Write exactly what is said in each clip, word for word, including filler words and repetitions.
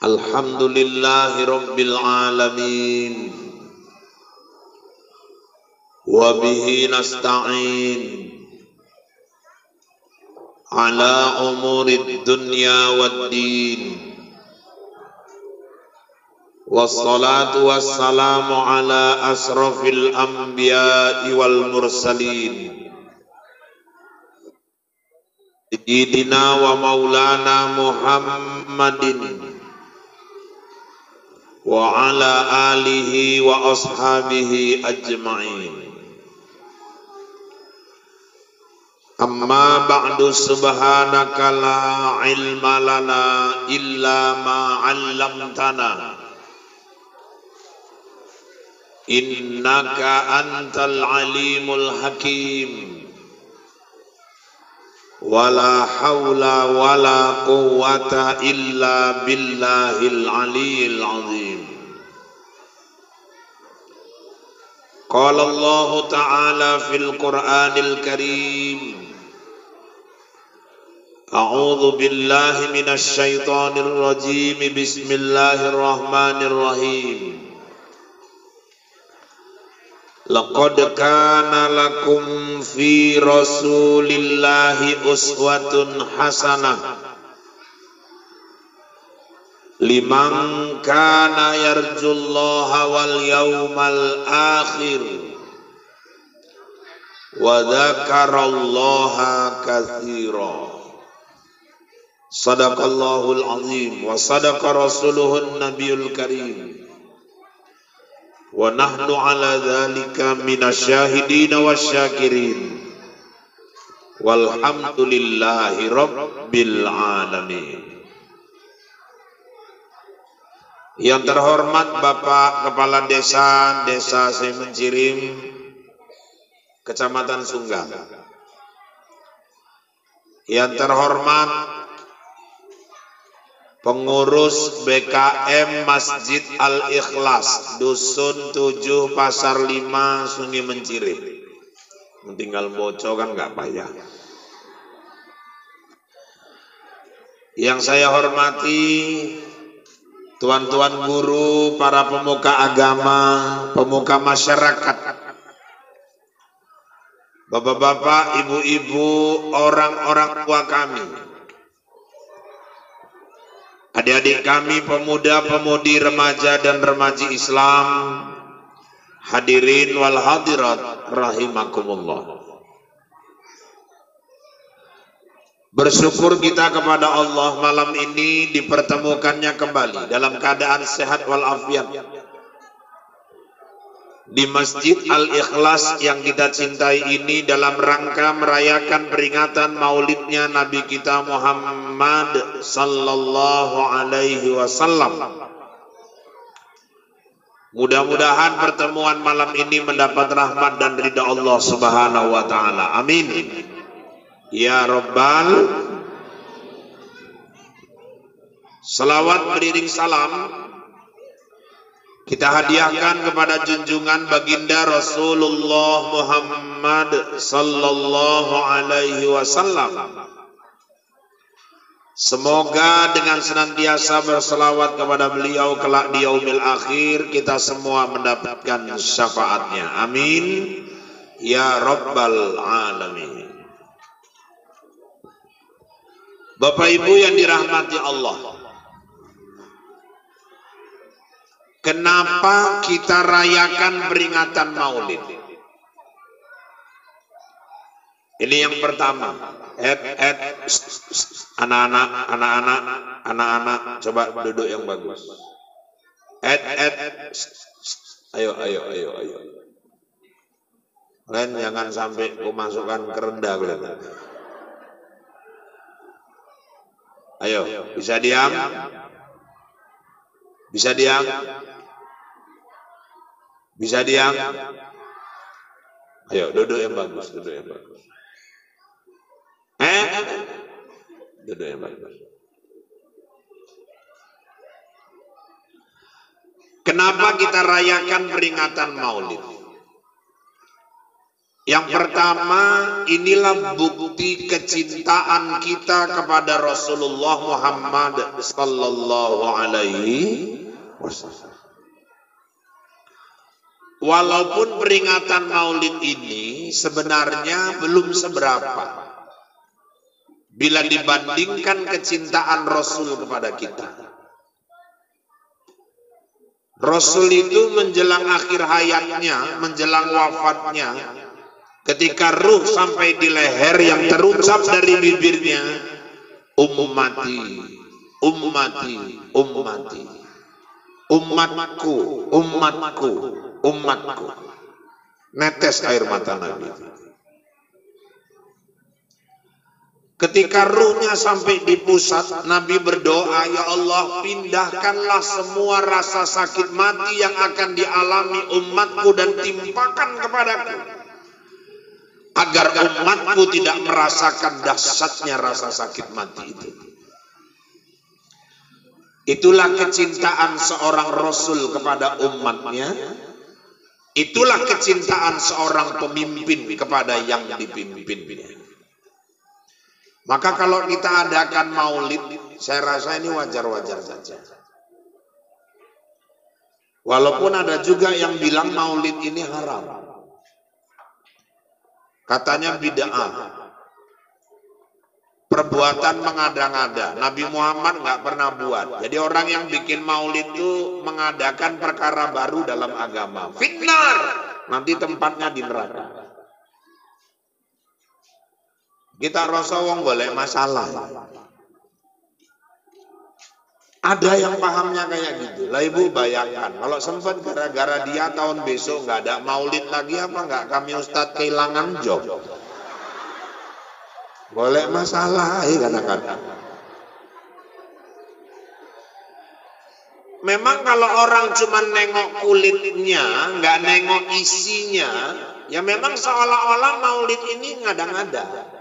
Alhamdulillahi Rabbil Alamin. Wa bihi nasta'in ala umuri dunya wad din. Wassalatu wassalamu ala asrafil anbiya'i wal mursalin. Sayyidina wa maulana Muhammadin wa ala alihi wa ashabihi ajma'in. Amma ba'du, subhanaka la ilma lana illa ma 'allamtana innaka antal alimul hakim. Wala hawla wala quwwata illa billahil aliyil azim. Qala Allah ta'ala fil Qur'anil Karim, a'udzu billahi minasy syaithanir rajim. Bismillahirrahmanirrahim. Laqad kana lakum fi rasulillahi uswatun hasanah liman kana yarjullaha wal yawmal akhir wa dzakarallaha katsira. Sadaqallahul azim wa sadaqa rasuluhun nabiyul karim. Wa nahnu ala dzalika minasyahidin wasyakirin. Walhamdulillahi rabbil alamin. Yang terhormat Bapak Kepala Desa Desa Semencirim, Kecamatan Sunggal. Yang terhormat Pengurus B K M Masjid Al-Ikhlas Dusun tujuh Pasar lima Sungai Mencirim. Tinggal bocor kan nggak payah. Yang saya hormati tuan-tuan guru, para pemuka agama, pemuka masyarakat, bapak-bapak, ibu-ibu, orang-orang tua kami, adik-adik kami, pemuda-pemudi, remaja dan remaji Islam, hadirin wal hadirat rahimakumullah. Bersyukur kita kepada Allah malam ini dipertemukannya kembali dalam keadaan sehat walafiat di Masjid Al-Ikhlas yang kita cintai ini dalam rangka merayakan peringatan maulidnya Nabi kita Muhammad sallallahu alaihi wasallam. Mudah-mudahan pertemuan malam ini mendapat rahmat dan ridha Allah subhanahu wa ta'ala. Amin ya rabbal. Salawat beriring salam kita hadiahkan kepada junjungan baginda Rasulullah Muhammad sallallahu alaihi wasallam. Semoga dengan senantiasa berselawat kepada beliau kelak di yaumil akhir kita semua mendapatkan syafaatnya. Amin ya rabbal alamin. Bapak Ibu yang dirahmati Allah, kenapa kita rayakan peringatan Maulid? Ini yang pertama. Et, et, anak-anak, anak-anak, anak-anak, coba duduk yang bagus. Et, et, ayo, ayo, ayo, ayo. Kalian jangan sampai memasukkan kerendah kalian. Ayo, bisa diam? Bisa diam? Bisa diam? Ayo, duduk yang bagus, duduk yang bagus. Eh, duduk yang bagus. Kenapa kita rayakan peringatan Maulid? Yang pertama, inilah bukti kecintaan kita kepada Rasulullah Muhammad sallallahu alaihi wasallam. Walaupun peringatan Maulid ini sebenarnya belum seberapa bila dibandingkan kecintaan Rasul kepada kita. Rasul itu menjelang akhir hayatnya, menjelang wafatnya, ketika ruh sampai di leher yang terucap dari bibirnya, ummati, ummati, ummati, umatku, umatku, umatku. Netes air mata Nabi. Ketika ruhnya sampai di pusat, Nabi berdoa, ya Allah, pindahkanlah semua rasa sakit mati yang akan dialami umatku dan timpakan kepadaku, agar umatku tidak merasakan dahsyatnya rasa sakit mati itu. Itulah kecintaan seorang Rasul kepada umatnya. Itulah kecintaan seorang pemimpin kepada yang dipimpinnya. Maka kalau kita adakan maulid, saya rasa ini wajar-wajar saja. Walaupun ada juga yang bilang maulid ini haram. Katanya bid'ah. Perbuatan mengada-ngada. Nabi Muhammad nggak pernah buat. Jadi orang yang bikin maulid itu mengadakan perkara baru dalam agama. Fitnar. Nanti tempatnya di neraka. Kita rasa wong golek masalah. Ada yang pahamnya kayak gitu. Lah ibu bayangkan, kalau sempat gara-gara dia tahun besok nggak ada maulid lagi, apa nggak kami Ustadz kehilangan job? Golek masalah, ya kadang-kadang. Memang kalau orang cuma nengok kulitnya, nggak nengok isinya, ya memang seolah-olah maulid ini ngada-ngada.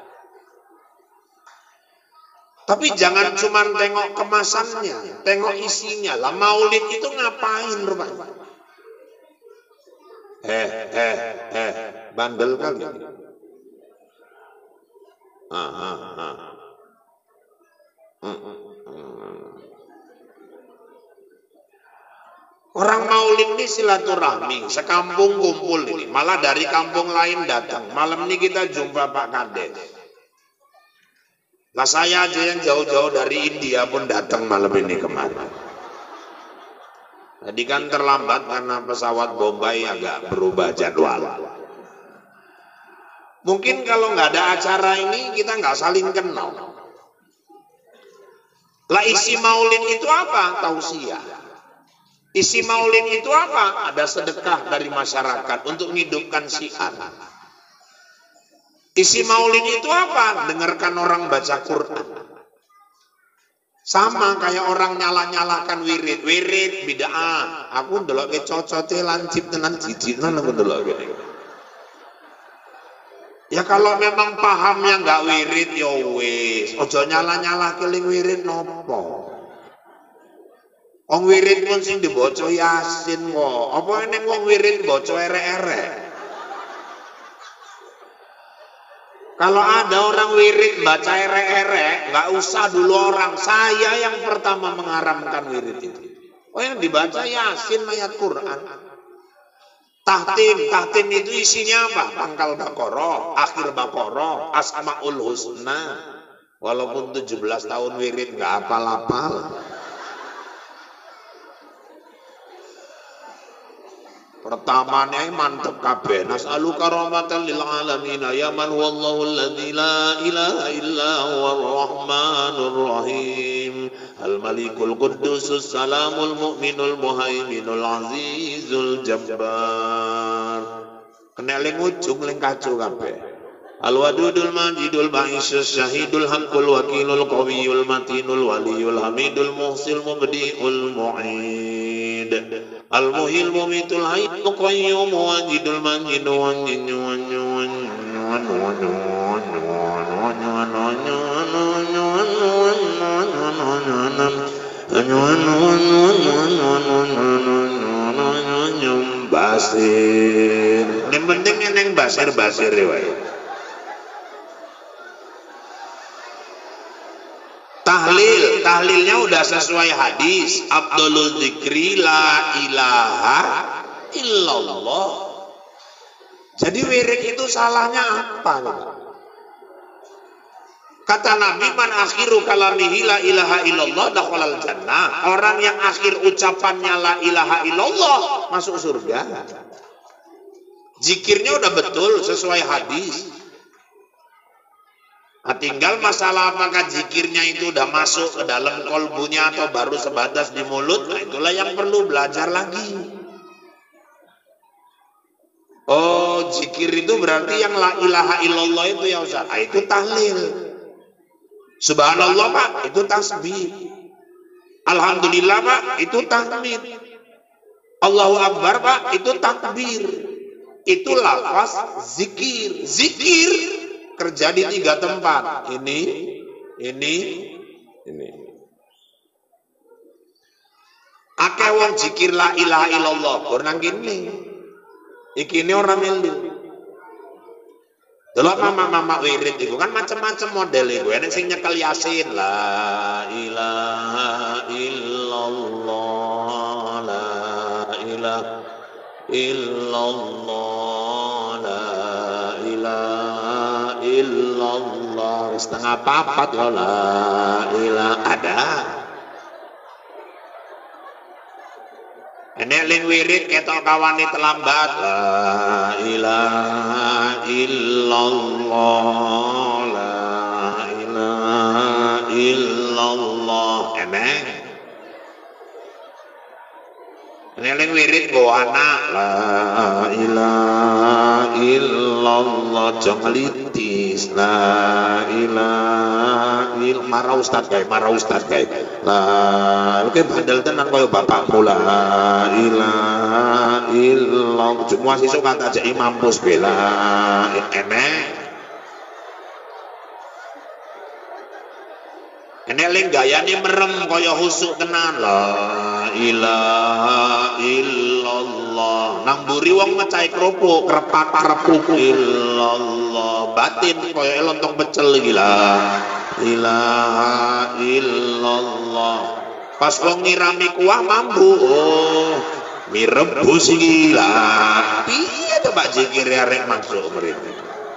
Tapi jangan cuma tengok kemasannya, tengok isinya. Lah maulid itu ngapain rupanya? Eh, eh, eh, bandel kali. Ah, ah, ah. Hmm, hmm. Orang maulid ini silaturahmi, sekampung kumpul ini. Malah dari kampung lain datang. Malam ini kita jumpa Pak Kades. Lah saya aja yang jauh-jauh dari India pun datang malam ini kemarin. Tadi kan terlambat karena pesawat Bombay agak berubah jadwal. Mungkin kalau nggak ada acara ini kita nggak saling kenal. Lah isi maulid itu apa? Tausiah. Isi maulid itu apa? Ada sedekah dari masyarakat untuk menghidupkan syiar. Isi maulid itu apa? Dengarkan orang baca Quran. Sama kayak orang nyala-nyalakan wirid. Wirid bid'ah. Aku ndelok ke cocote lancip tenan jijik tenan aku ndelok kene. Ya kalau memang pahamnya enggak wirid ya wis. Aja nyala-nyala keling wirid nopo. Wong wirid pun sing dibaca Yasin kok. Apa ning wong wirid baca erek-erek? Kalau ada orang wirid baca erek-erek, nggak usah dulu orang. Saya yang pertama mengharamkan wirid itu. Oh yang dibaca Yasin ayat Quran. Tahtim, tahtim itu isinya apa? Pangkal Baqarah, akhir Baqarah, Asmaul Husna. Walaupun tujuh belas tahun wirid nggak apal-apal. Pertamanya mantep kabeh. Nas'aluka rahmatan lil alamin ya man wallahu alladzi la ilaha illa huwar rahmanur rahim al malikul quddusus salamul mu'minul muhaiminul azizul jabbar. Kena ling ujung ling kacu kabeh. Al wadudul majidul ba'isyus syahidul haqqul wakilul qawiyul matinul waliyul hamidul muhsil mubdi'ul mu'id al muhil mumitul hayyul qayyum wajidul majid wanjinu wanjinu basir. Yang penting neng basir-basir wae. Tahlil, tahlilnya udah sesuai hadis. Abdulul dzikri la ilaha illallah. Jadi wirid itu salahnya apa? Kata Nabi, man akhiru kalamihi la ilaha illallah dakhalal jannah. Orang yang akhir ucapannya la ilaha illallah masuk surga. Zikirnya udah betul sesuai hadis. Nah, tinggal masalah apakah zikirnya itu udah masuk ke dalam kolbunya atau baru sebatas di mulut. Nah, itulah yang perlu belajar lagi. Oh, zikir itu berarti yang la ilaha illallah itu ya Ustaz. Ah, itu tahlil. Subhanallah Pak, itu tasbih. Alhamdulillah Pak, itu tahmid. Allahu Akbar Pak, itu takbir. Itu lafaz zikir. Zikir kerja di tiga tempat. Ini, ini, ini. Akeh wong zikir la ilaha illallah, kurang gini. Iki ini orang melu. Delok mama-mama wirid itu kan macam-macam model itu. Enak sing nyekel Yasin la ilaha illallah la ilaha illallah la ilaha illallah setengah papat ya la ilaha ada. Enek ling wirid ketok kawani terlambat la ilaha illallah la ilaha illallah enek. Enek ling wirid go anak la ilaha illallah jongalitis la ilaha il marah ustaz kae marah ustaz kae la oke bandel tenan koyo bapakmu la ilaha illallah semua sisuk kata aja mampus bela enek. Enek ling gayane merem kaya husuk tenan la ilaha illallah nang mburi wong mecahi kerupuk krepak kerupuk illallah batin kaya lontong pecel iki la ilaha illallah pas wong nyirami kuah mambu oh mie rebus iki la piye to Pak zikir arek masuk mrene.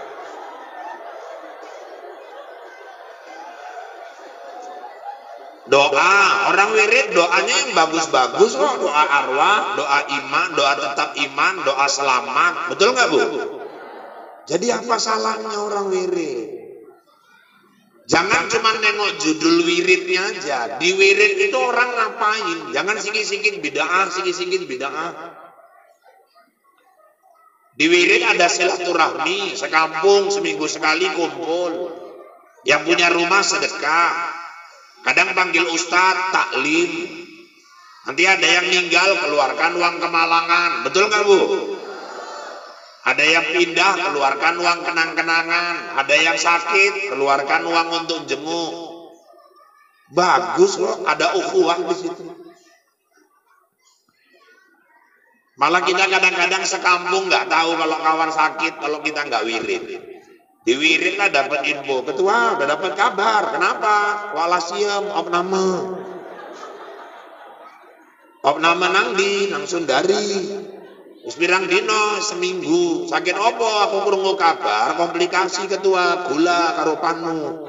Doa, orang wirid doanya yang bagus-bagus kok, doa arwah, doa iman, doa tetap iman, doa selamat, betul nggak Bu? Jadi apa salahnya orang wirid? Jangan cuma nengok judul wiridnya aja, di wirid itu orang ngapain? Jangan sikit-sikit bid'ah, sikit-sikit bid'ah. Di wirid ada silaturahmi, sekampung seminggu sekali kumpul, yang punya rumah sedekah. Kadang panggil ustadz, taklim. Nanti ada yang meninggal, keluarkan uang kemalangan. Betul nggak Bu? Ada yang pindah, keluarkan uang kenang-kenangan. Ada yang sakit, keluarkan uang untuk jenguk. Bagus loh, ada ukhuwah di situ. Malah kita kadang-kadang sekampung nggak tahu kalau kawan sakit, kalau kita nggak wirid. Di wirid lah dapat info, ketua udah dapat kabar, kenapa? Walasiem, opname, opname nang di, nang Sundari, Uspirang dino seminggu, sakit opo? Aku krungu kabar, komplikasi ketua, gula karo panu.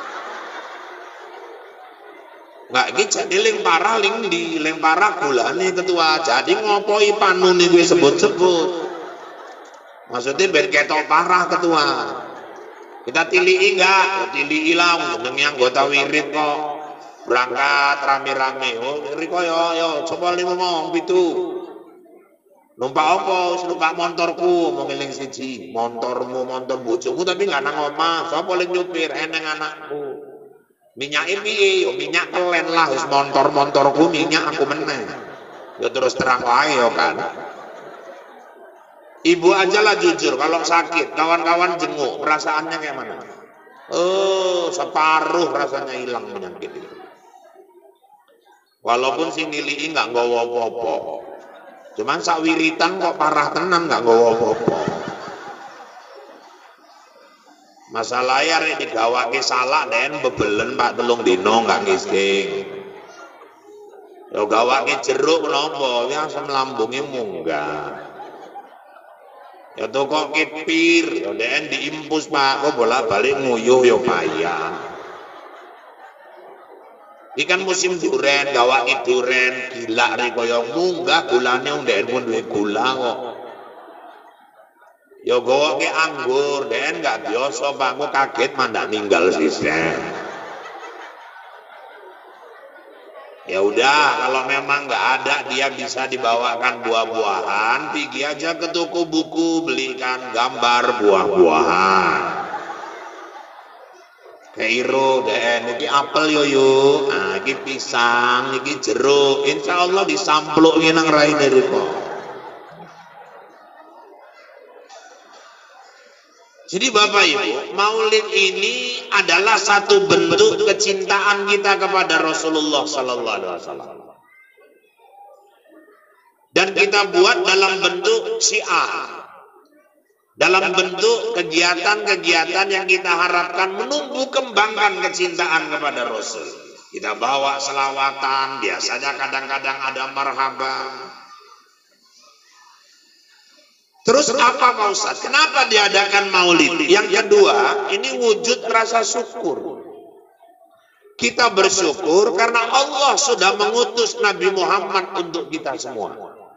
Nggak gitu, jadi ling parah ling di, ling parah gula nih ketua, jadi ngopoi panu nih gue sebut-sebut. Maksudnya biar ketok parah ketua. Kita tilii enggak? Tilii lah untuk anggota wirid kok. Berangkat rame-rame. Oh, riko yo yo coba lima ngomong pitu. Numpak opo? Numpak montorku, mau ngeling siji. Montormu, montor bojomu tapi enggak nang omah. Sapa ling nyupir eneng anakku. Minyak piye? Yo minyak kelen lah wis montor-montorku minyak aku meneh. Ya terus terang wae yo kan. Ibu aja lah jujur, kalau sakit, kawan-kawan jenguk, perasaannya kayak mana? Oh, separuh rasanya hilang penyakit itu. Walaupun si nilai nggak nggawa apa-apa. Cuman sawiritan kok parah tenan gak nggawa apa-apa. Masalahnya arek digawake salah den bebelen Pak telung dino gak ngising. Ya gawake jeruk menapa ya asam lambunge munggah. Ya toko kepir, ya den diimpus Pak, kok bolak-balik nguyuh ya payah. Ikan musim duren, gawake duren, gila ri kaya munggah gulane ndek pun duwe gula kok. Ya gawake anggur, den gak biasa Pak, kok kaget mandak ninggal sisen. Ya udah, kalau memang nggak ada dia bisa dibawakan buah-buahan, pergi aja ke toko buku belikan gambar buah-buahan. Kairo den, iki apel yo yo, ah iki pisang, iki jeruk, insya Allah disampluki nang raine riko. Jadi Bapak Ibu, Maulid ini adalah satu bentuk kecintaan kita kepada Rasulullah Sallallahu Alaihi Wasallam. Dan kita buat dalam bentuk syiar, dalam bentuk kegiatan-kegiatan yang kita harapkan menumbuh kembangkan kecintaan kepada Rasul. Kita bawa selawatan, biasanya kadang-kadang ada marhaban. Terus apa Pak Ustaz? Kenapa diadakan maulid? Yang kedua, ini wujud rasa syukur. Kita bersyukur karena Allah sudah mengutus Nabi Muhammad untuk kita semua.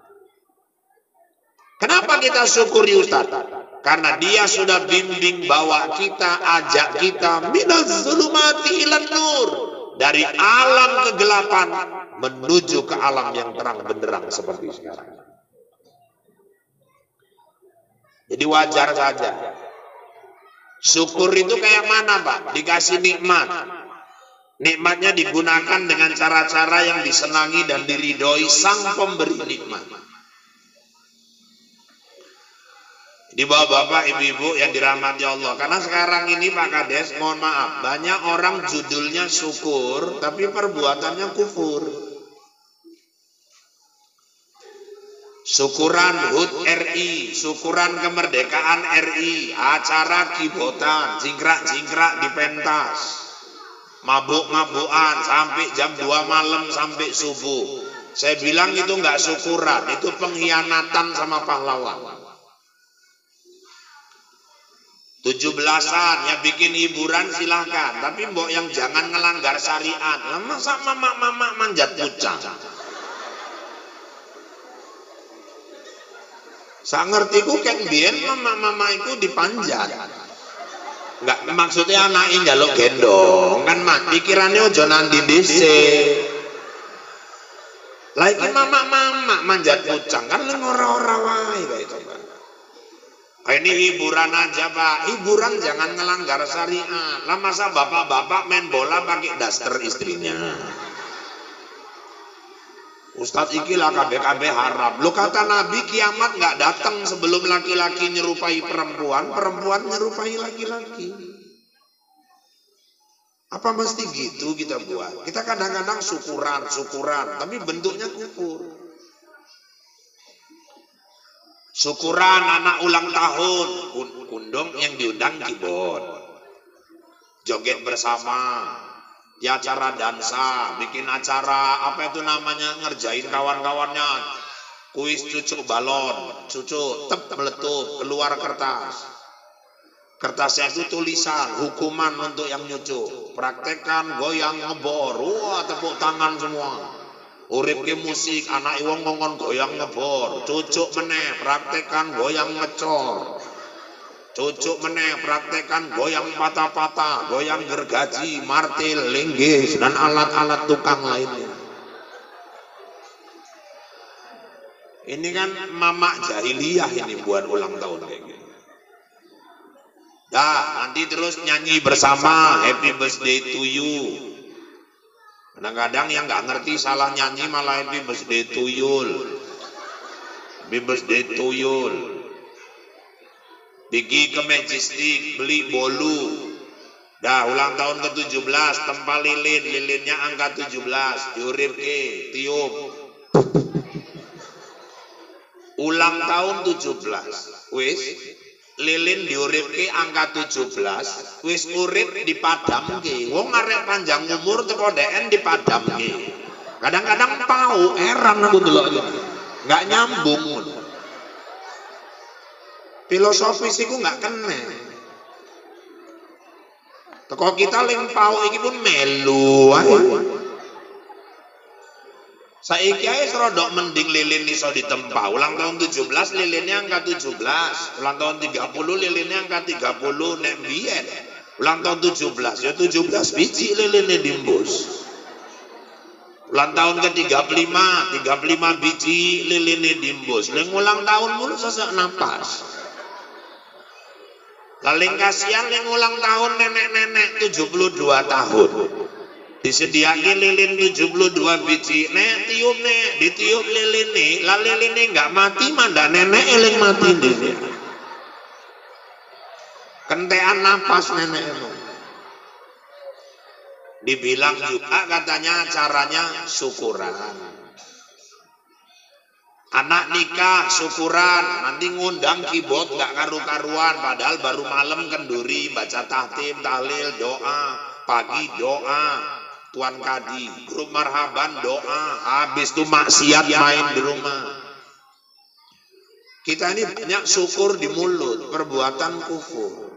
Kenapa kita syukuri Ustaz? Karena dia sudah bimbing bawa kita, ajak kita minaz zulumati ilan nur. Dari alam kegelapan menuju ke alam yang terang benderang seperti sekarang. Jadi wajar saja. Syukur itu kayak mana Pak? Dikasih nikmat. Nikmatnya digunakan dengan cara-cara yang disenangi dan diridhoi sang pemberi nikmat. Jadi bapak-bapak, ibu-ibu yang dirahmati Allah. Karena sekarang ini Pak Kades, mohon maaf, banyak orang judulnya syukur, tapi perbuatannya kufur. Syukuran H U T R I, syukuran kemerdekaan R I, acara kibotan, jingkrak-jingkrak di pentas, mabuk-mabukan sampai jam dua malam sampai subuh. Saya bilang itu nggak syukuran, itu pengkhianatan sama pahlawan. tujuh belasan, ya bikin hiburan silahkan, tapi mbok yang jangan ngelanggar syariat. Lah masa mama-mama manjat pucang? Saya ngerti ku kan biyen mama-mama iku dipanjat. Enggak maksudnya anake njaluk gendong, kan mak pikirane aja nandi dhisik. Lah iki mama-mama manjat pucang kan leng ora-ora wae kae coba. Ini hiburan aja Pak, hiburan jangan ngelanggar syariat. Lah masa bapak-bapak main bola pakai daster istrinya. Ustadz ikilah K B K B haram. Lo kata Nabi kiamat nggak datang sebelum laki-laki nyerupai perempuan, perempuan nyerupai laki-laki. Apa mesti gitu kita buat? Kita kadang-kadang syukuran, syukuran, tapi bentuknya kufur. Syukuran anak ulang tahun, kundung yang diundang keyboard, joget bersama. Ya acara dansa, bikin acara apa itu namanya ngerjain kawan-kawannya, kuis cucuk balon, cucuk tep meletup keluar kertas, kertasnya itu tulisan hukuman untuk yang nyucuk, praktekkan goyang ngebor, wah tepuk tangan semua, urip ke musik anak iwong ngongon goyang ngebor, cucuk meneh praktekkan goyang ngecor. Cucuk meneh praktekan goyang patah-patah, goyang gergaji, martil, linggis, dan alat-alat tukang lainnya. Ini kan mamak jahiliyah ini buat ulang tahun kayak gini. Dah, nanti terus nyanyi bersama Happy Birthday to you. Kadang-kadang yang nggak ngerti salah nyanyi malah Happy Birthday to you. Happy Birthday to you. Pergi ke Majestic beli bolu. Dah ulang tahun ke tujuh belas tempal lilin, lilinnya angka tujuh belas, diurip ke tiup. ulang tahun tujuh belas. Wis lilin diuripke angka tujuh belas, wis urip dipadamke. Wong arek panjang umur teko ndeken dipadamke. Kadang-kadang pau heran aku delok iki. Enggak nyambung. Filosofis iku enggak kena. Teko kita ling pau iki pun melu wae. Saiki ae serodok mending lilin iso ditempa. Ulang tahun tujuh belas lilinnya angka tujuh belas. Ulang tahun tiga puluh lilinnya angka tiga puluh nek biyen. Ulang tahun tujuh belas ya tujuh belas biji lilinnya dimbus. Ulang tahun ke tiga puluh lima, tiga puluh lima biji lilinnya dimbus. Leng ulang tahun mulu sesak napas. Laling kasihan leng ulang tahun nenek-nenek tujuh puluh dua tahun. Disediakan lilin tujuh puluh dua biji, nek tiup nek ditiup lilin nih, lah lilin nih nggak mati manda nenek eling mati deh. Kentean napas nenek itu. Dibilang juga katanya caranya syukuran. Anak nikah syukuran, nanti ngundang keyboard nggak karu-karuan, padahal baru malam kenduri baca tahtim, tahlil, doa, pagi doa. Tuan Kadi, grup marhaban doa, habis itu maksiat main di rumah. Kita ini banyak syukur di mulut, perbuatan kufur.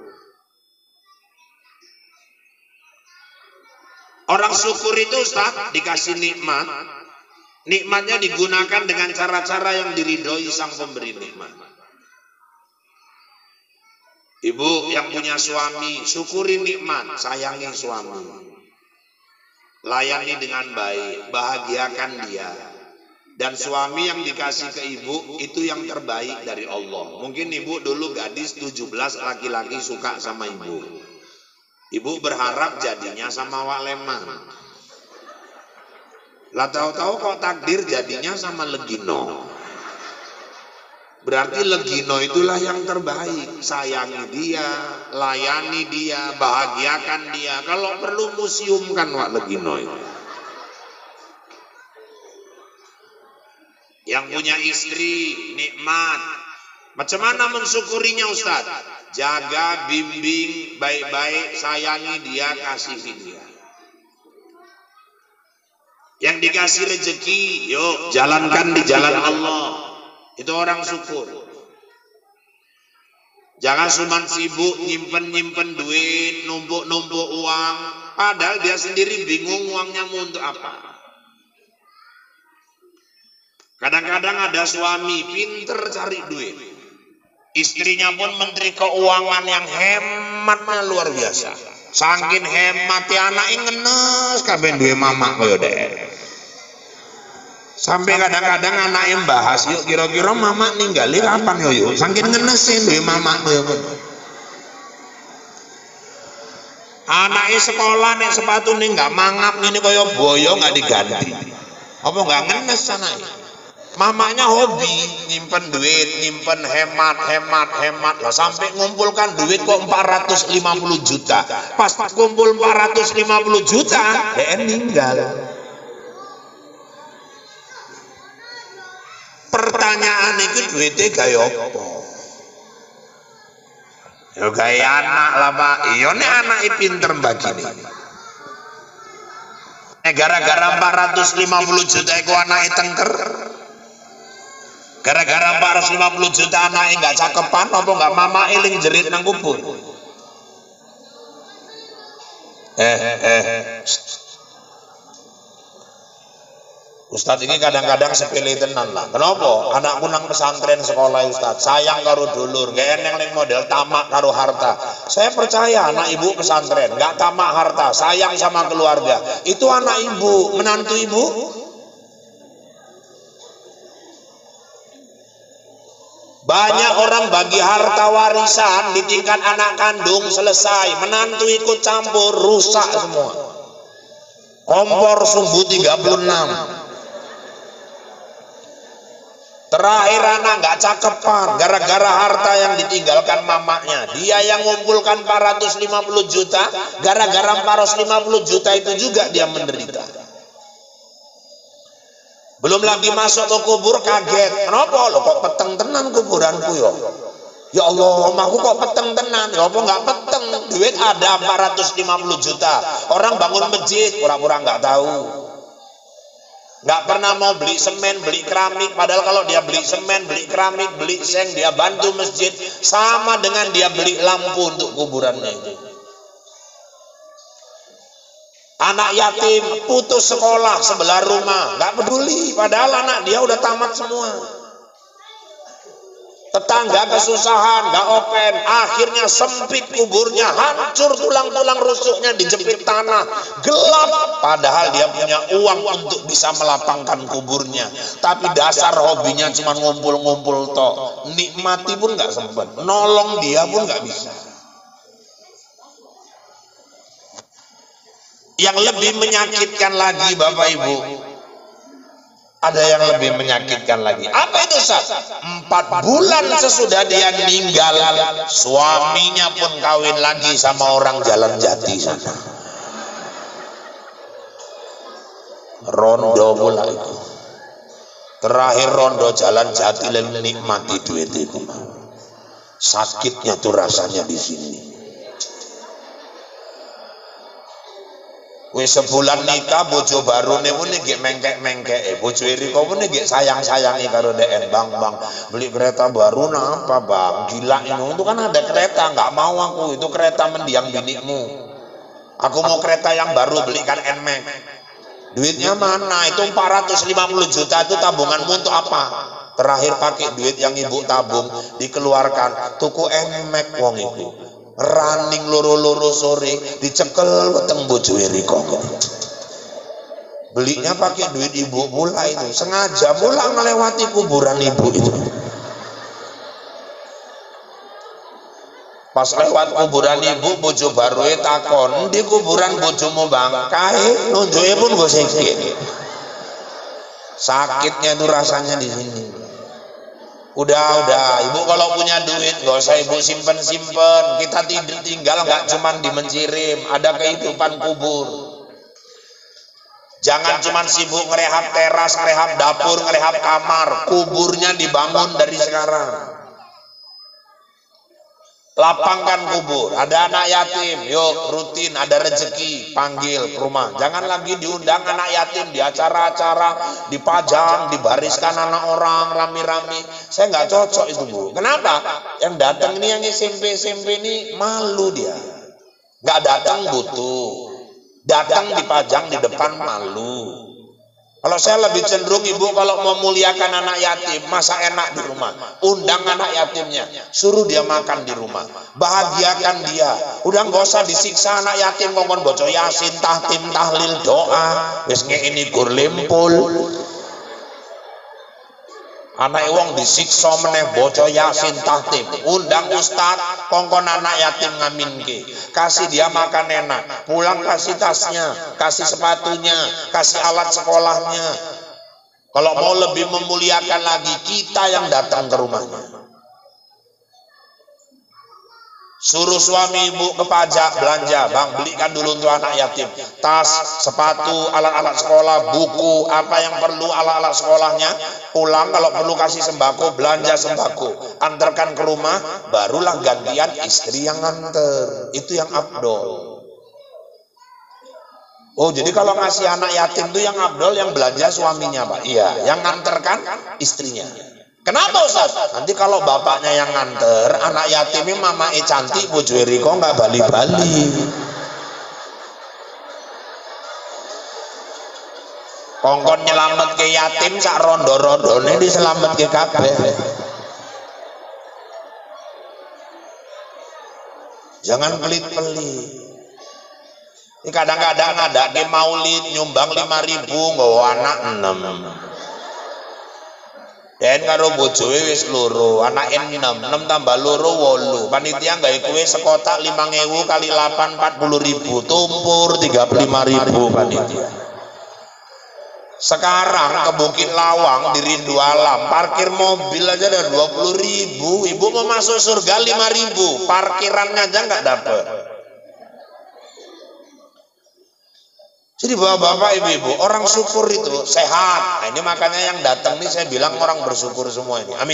Orang syukur itu Ustaz dikasih nikmat, nikmatnya digunakan dengan cara-cara yang diridhoi sang pemberi nikmat. Ibu yang punya suami, syukuri nikmat, sayangi suami. Layani dengan baik, bahagiakan dia. Dan suami yang dikasih ke ibu itu yang terbaik dari Allah. Mungkin ibu dulu gadis tujuh belas laki-laki suka sama ibu. Ibu berharap jadinya sama Wak Leman. Lah tahu-tahu kok takdir jadinya sama Legino. Berarti Legino itulah yang terbaik. Sayangi dia, layani dia, bahagiakan dia. Kalau perlu museumkan Wak Legino itu. Yang punya istri nikmat. Macam mana mensyukurinya Ustaz? Jaga, bimbing, baik-baik, sayangi dia, kasihi dia. Yang dikasih rezeki, yuk jalankan di jalan Allah. Itu orang syukur. Jangan cuma sibuk nyimpen-nyimpen duit, numpuk-numpuk uang. Padahal dia sendiri bingung uangnya mau untuk apa. Kadang-kadang ada suami pinter cari duit. Istrinya pun menteri keuangan yang hematnya luar biasa. Saking hematnya anaknya ngenes kabeh duwe mama koyo dek. Sampai kadang-kadang anak yang bahas, yuk kira-kira mama ninggali kapan yo yuk, saking ngenesin deh mama yo. Anaknya sekolah nih sepatu nih nggak mangap ini koyo boyo nggak diganti, apa nggak ngenes anaknya? Mamanya hobi nyimpen duit, nyimpen hemat, hemat, hemat lah sampai ngumpulkan duit kok empat ratus lima puluh juta. Pas kumpul empat ratus lima puluh juta, dia ninggal. Pertanyaan itu duitnya gaya apa? Ya gaya anak lah Pak. Iya nih anak pinter begini. Gara-gara empat ratus lima puluh juta itu anaknya tengker. Gara-gara empat ratus lima puluh juta anaknya nggak cakepan, apa nggak mama eling jerit nang kubur? Eh eh. Ustadz ini kadang-kadang sepele tenan lah. Kenapa? Anakku nang pesantren sekolah Ustadz. Sayang karo dulur, gak eneng ning model tamak karo harta. Saya percaya anak ibu pesantren, gak tamak harta, sayang sama keluarga. Itu anak ibu, menantu ibu. Banyak orang bagi harta warisan di tingkat anak kandung selesai, menantu ikut campur, rusak semua. Kompor sumbu tiga puluh enam. Terakhir anak nggak cakepan gara-gara harta yang ditinggalkan mamanya. Dia yang ngumpulkan empat ratus lima puluh juta, gara-gara empat ratus lima puluh juta itu juga dia menderita. Belum lagi masuk ke kubur kaget. Kenapa lo kok peteng tenan kuburanku yo? Ya Allah, omahku kok peteng tenan. Ya apa nggak peteng? Duit ada empat ratus lima puluh juta. Orang bangun masjid pura-pura nggak tahu. Nggak pernah mau beli semen, beli keramik. Padahal kalau dia beli semen, beli keramik, beli seng, dia bantu masjid. Sama dengan dia beli lampu untuk kuburannya itu. Anak yatim putus sekolah sebelah rumah, nggak peduli. Padahal anak dia udah tamat semua. Tetangga kesusahan, nggak open. Akhirnya sempit kuburnya, hancur tulang-tulang rusuknya, dijepit tanah, gelap. Padahal dia punya uang untuk bisa melapangkan kuburnya. Tapi dasar hobinya cuma ngumpul-ngumpul tok. Nikmati pun nggak sempat, nolong dia pun nggak bisa. Yang lebih menyakitkan lagi Bapak Ibu, ada yang lebih menyakitkan lagi. Apa itu Ustaz? Empat bulan sesudah dia meninggal, suaminya pun kawin lagi sama orang Jalan Jati sana. Rondo pula itu. Terakhir rondo Jalan Jati lalu nikmati duit itu. Sakitnya tuh rasanya di sini. Wis sebulan nikah bojo baru ne mune nggih mengkek-mengkek, eh bojo Eriko mune nggih sayang-sayangi karo deken. Bang, bang, beli kereta baru napa, Bang? Gila ini, itu kan ada kereta, nggak mau aku, itu kereta mendiang binikmu. Aku mau kereta yang baru, belikan N-Max. Duitnya mana? Itu empat ratus lima puluh juta itu tabunganmu untuk apa? Terakhir pakai duit yang ibu tabung dikeluarkan, tuku N-Max wong itu. Running loro-loro sore dicekel weteng bojo Eriko. Belinya pakai duit ibu pula itu, sengaja pula melewati kuburan ibu itu. Pas lewat kuburan ibu, bojo baru takon, di kuburan bojomu bangkai, nunjuke pun go sikit. Sakitnya itu rasanya di sini. Udah, udah, ibu kalau punya duit gak usah ibu simpen-simpen. Kita tidur tinggal gak cuman di mencirim, ada kehidupan kubur. Jangan cuman sibuk ngerehab teras, ngerehab dapur, ngerehab kamar. Kuburnya dibangun dari sekarang. Lapangkan kubur. Ada anak yatim, yuk rutin ada rezeki, panggil ke rumah. Jangan lagi diundang anak yatim di acara-acara, dipajang, dibariskan anak orang rame-rame. Saya nggak cocok itu Bu. Kenapa? Yang datang ini yang S M P S M P ini malu dia. Nggak datang butuh, datang dipajang di depan malu. Kalau saya lebih cenderung ibu kalau mau muliakan anak yatim, masa enak di rumah. Undang anak yatimnya, suruh dia makan di rumah. Bahagiakan dia. Udah nggak usah disiksa anak yatim, ngomong bocor yasin, tahtim, tahlil, doa. Wes ini gur lempul. Anak wong disiksa meneh bocor yasin tahtim. Undang ustad, kongkon anak yatim ngaminke. Kasih dia makan enak. Pulang kasih tasnya, kasih sepatunya, kasih alat sekolahnya. Kalau mau lebih memuliakan lagi, kita yang datang ke rumahnya. Suruh suami ibu ke pajak belanja, bang belikan dulu untuk anak yatim tas, sepatu, alat-alat sekolah, buku, apa yang perlu alat-alat sekolahnya. Pulang kalau perlu kasih sembako, belanja sembako, antarkan ke rumah, barulah gantian istri yang nganter. Itu yang abdol. Oh jadi kalau ngasih anak yatim itu yang abdol, yang belanja suaminya Pak? Iya, yang nganterkan istrinya. Kenapa Ustaz? Nanti kalau bapaknya yang nganter, anak yatimnya mama e cantik, bojo Eriko nggak bali-bali. Kongkon nyelamet ke yatim sak rondo-rondone diselamet ke kabeh. Jangan pelit-pelit. Ini kadang-kadang ada ke maulid nyumbang lima ribu nggawa anak enam. Dan karo bojoe wis loro, anak enam, enam tambah loro wolu. Panitia gawe kue sekotak lima ewu kali delapan empat puluh ribu, tumpur tiga puluh lima ribu panitia. Sekarang ke Bukit Lawang di Rindu Alam, parkir mobil aja ada dua puluh ribu. Ibu mau masuk surga lima ribu, parkirannya aja nggak dapet. Jadi bapak-bapak, ibu-ibu, orang syukur itu sehat. Nah, ini makanya yang datang nih saya bilang orang bersyukur semua ini. Amin.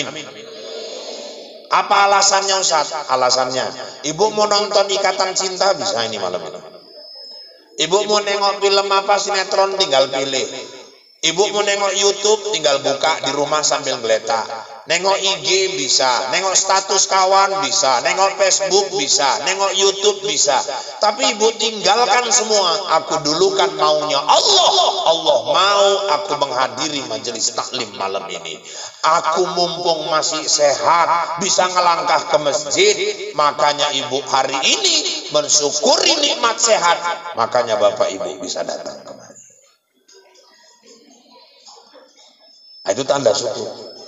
Apa alasannya Ustaz? Alasannya, ibu mau nonton Ikatan Cinta bisa ini malam ini. Ibu mau nengok film apa, sinetron, tinggal pilih. Ibu mau nengok YouTube, tinggal buka di rumah sambil geletak. Nengok I G bisa, nengok status kawan bisa, nengok Facebook bisa, nengok YouTube bisa. Tapi ibu tinggalkan semua. Aku dulu kan maunya Allah. Allah mau aku menghadiri majelis taklim malam ini. Aku mumpung masih sehat, bisa ngelangkah ke masjid. Makanya ibu hari ini mensyukuri nikmat sehat. Makanya bapak ibu bisa datang kemari. Nah, itu tanda syukur.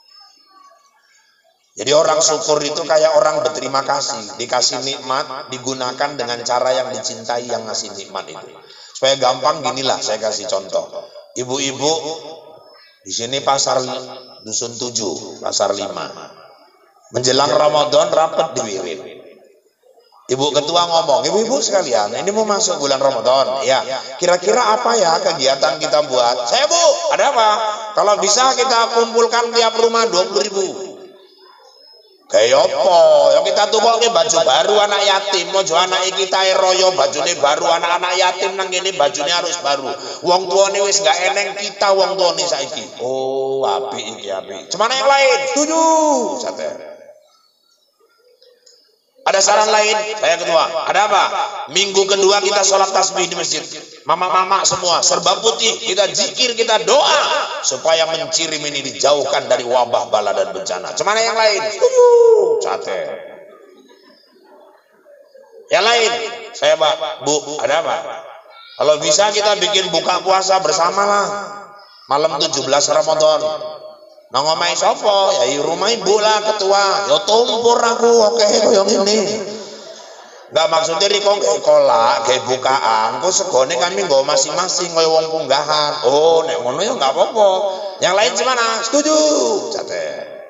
Jadi orang syukur itu kayak orang berterima kasih, dikasih nikmat, digunakan dengan cara yang dicintai yang ngasih nikmat itu. Supaya gampang ginilah, saya kasih contoh. Ibu-ibu di sini pasar Dusun Tujuh, pasar lima. Menjelang Ramadan rapat di Wirid. Ibu ketua ngomong, ibu-ibu sekalian, ini mau masuk bulan Ramadan, ya. Kira-kira apa ya kegiatan kita buat? Saya bu, ada apa? Kalau bisa kita kumpulkan tiap rumah dua puluh ribu. Kayak apa? Yang kita tukoke baju baru anak yatim, mojo anak kita royo bajune baru anak-anak yatim nang ngene bajune harus baru. Wong tuane wis gak eneng kita wong tuane saiki. Oh, apik iki apik. Cemana yang lain? Setuju. Sate. Ada saran lain? Saya ketua. Ada apa? Minggu kedua kita sholat tasbih di masjid. Mama-mama semua serba putih. Kita zikir, kita doa supaya mencirim ini dijauhkan dari wabah bala dan bencana. Cemana yang lain? Setuju. Sate. Yang lain? Saya Pak, Bu, ada apa? Kalau bisa kita bikin buka puasa bersama lah. Malam tujuh belas Ramadan. Nang omahe sapa? Ya rumah ibu lah ketua. Ya tumpur aku oke koyo ngene. Enggak maksudnya riko kolak kayak bukaan. Kok segone kami nggo masing-masing koyo wong punggahan. Oh, nek ngono ya enggak apa-apa. Yang lain gimana? Setuju. Cate.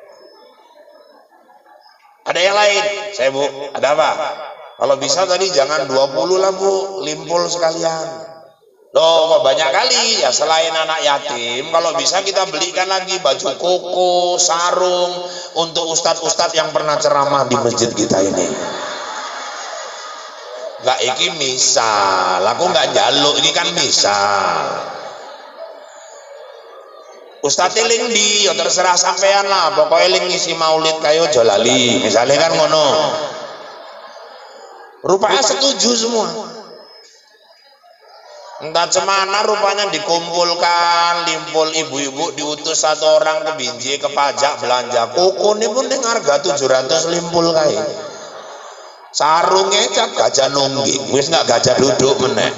Ada yang lain? Saya Bu, ada apa? Kalau bisa tadi jangan dua puluh lah Bu, limpul sekalian. Loh, kok banyak kali ya selain anak yatim, kalau bisa kita belikan lagi baju koko, sarung untuk ustadz-ustadz yang pernah ceramah di masjid kita ini. Gak iki misal, aku nggak jaluk, ini kan misal. Ustadz eling di, ya terserah sampean lah, pokoknya eling ngisi maulid kayo jolali, misalnya kan ngono. Rupanya setuju semua. Entah cemana rupanya dikumpulkan, limpul ibu-ibu diutus satu orang ke Binjai ke pajak belanja. Koko ini pun dengan harga tujuh ratus limpul kayak. Sarungnya cap gajah nungging, wis nggak gajah duduk meneh.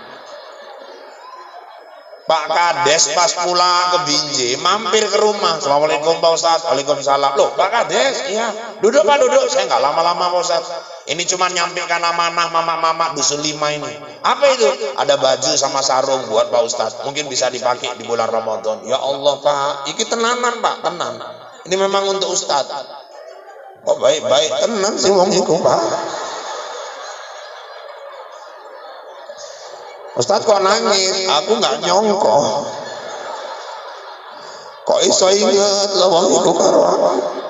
Pak Kades pas pulang ke Binjai mampir ke rumah. Assalamualaikum Pak Ustadz. Waalaikumsalam. Loh Pak Kades, iya duduk Pak duduk. Saya nggak lama-lama Pak Ustadz. Ini cuma nyampaikan amanah mama-mama dusun lima ini. Apa itu? Ada baju sama sarung buat Pak Ustadz. Mungkin bisa dipakai di bulan Ramadan. Ya Allah Pak, iki tenanan Pak, tenan. Ini memang untuk Ustadz. Oh baik-baik tenan sih wong iku Pak. Ustadz kok nangis? Aku nggak nyongko. Kok iso inget lo wong iku karo aku.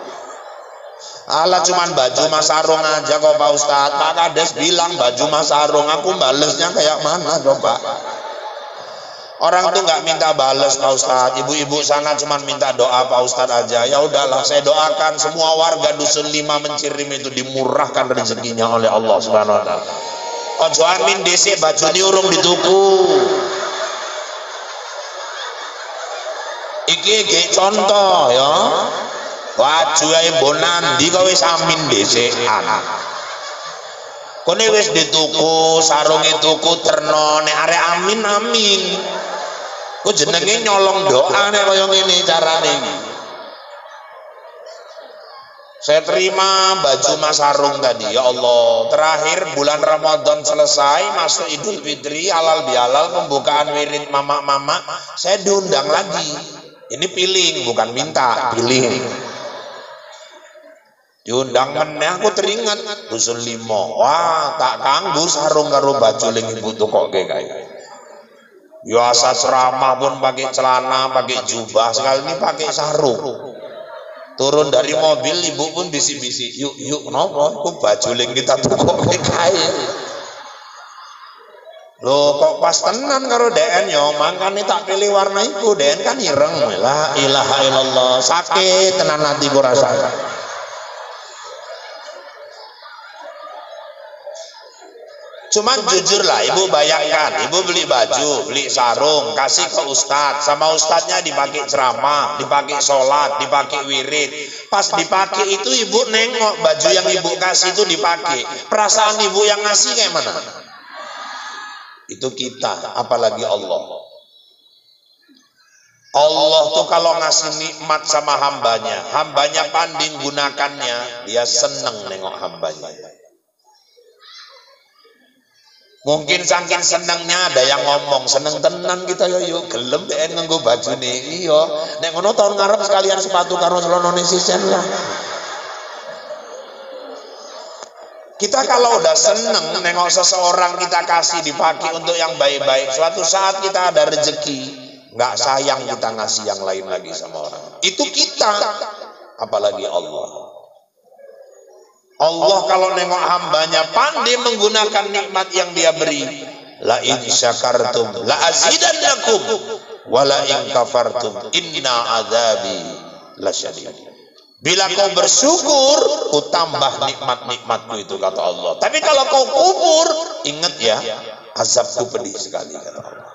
Alah cuman baju mas sarung aja kok Pak Ustadz. Pak Kades bilang baju mas sarung, aku balesnya kayak mana coba? Orang tuh nggak minta bales Pak Ustadz. Ibu-ibu sana cuman minta doa Pak Ustadz aja. Ya udahlah, saya doakan semua warga dusun lima Mencirim itu dimurahkan rezekinya oleh Allah Subhanahu Wa Taala. Ojo amin dhisik baju ni urung dituku. Iki iki contoh ya. Baju ae bonan di kowe wis amin dhesekan. Kone wis dituku, sarung tuku terno nek arek amin amin. Ku jenenge nyolong doa nek kaya ngene carane iki. Saya terima baju mas sarung tadi, ya Allah. Terakhir bulan Ramadan selesai, masuk Idul Fitri, halal bihalal pembukaan wirid mama-mama, saya diundang lagi. Ini piling bukan minta, piling. Diundang meneh aku teringat dusun limo. Wah, tak kanggo sarung karo baju ling ibu tukoke kae. Biasa ceramah pun pakai celana, pakai jubah, sekali ini pakai sarung. Turun dari mobil ibu pun bisik-bisik, yuk yuk kenapa? Aku baju ling kita tuku kain. Loh kok pas tenan karo D N yo, mangkane tak pilih warna iku, D N kan ireng. La ilaha illallah, sakit tenan hatiku rasakan. Cuman jujur lah, ibu bayangkan, ibu beli baju, beli sarung, kasih ke ustadz, sama ustadznya dipakai ceramah, dipakai sholat, dipakai wirid. Pas dipakai itu ibu nengok baju yang ibu kasih itu dipakai. Perasaan ibu yang ngasih kayak mana? Itu kita, apalagi Allah. Allah tuh kalau ngasih nikmat sama hambanya, hambanya pandai gunakannya, dia seneng nengok hambanya. Mungkin saking senengnya ada yang ngomong, seneng tenan kita yo yo gelem dek nganggo baju nih. Iya, nek ngono tahun ngarep sekalian sepatu karo celana sisen lah. Kita kalau udah seneng nengok seseorang kita kasih dipakai untuk yang baik-baik, suatu saat kita ada rezeki, nggak sayang kita ngasih yang lain lagi sama orang. Itu kita, apalagi Allah. Allah kalau nengok hambanya pandai menggunakan nikmat yang dia beri. La in syakartum la azidannakum wa la in kafartum inna adzabi lasyadid. Bila kau bersyukur, ku tambah nikmat-nikmatku itu kata Allah. Tapi kalau kau kufur, ingat ya, azabku pedih sekali kata Allah.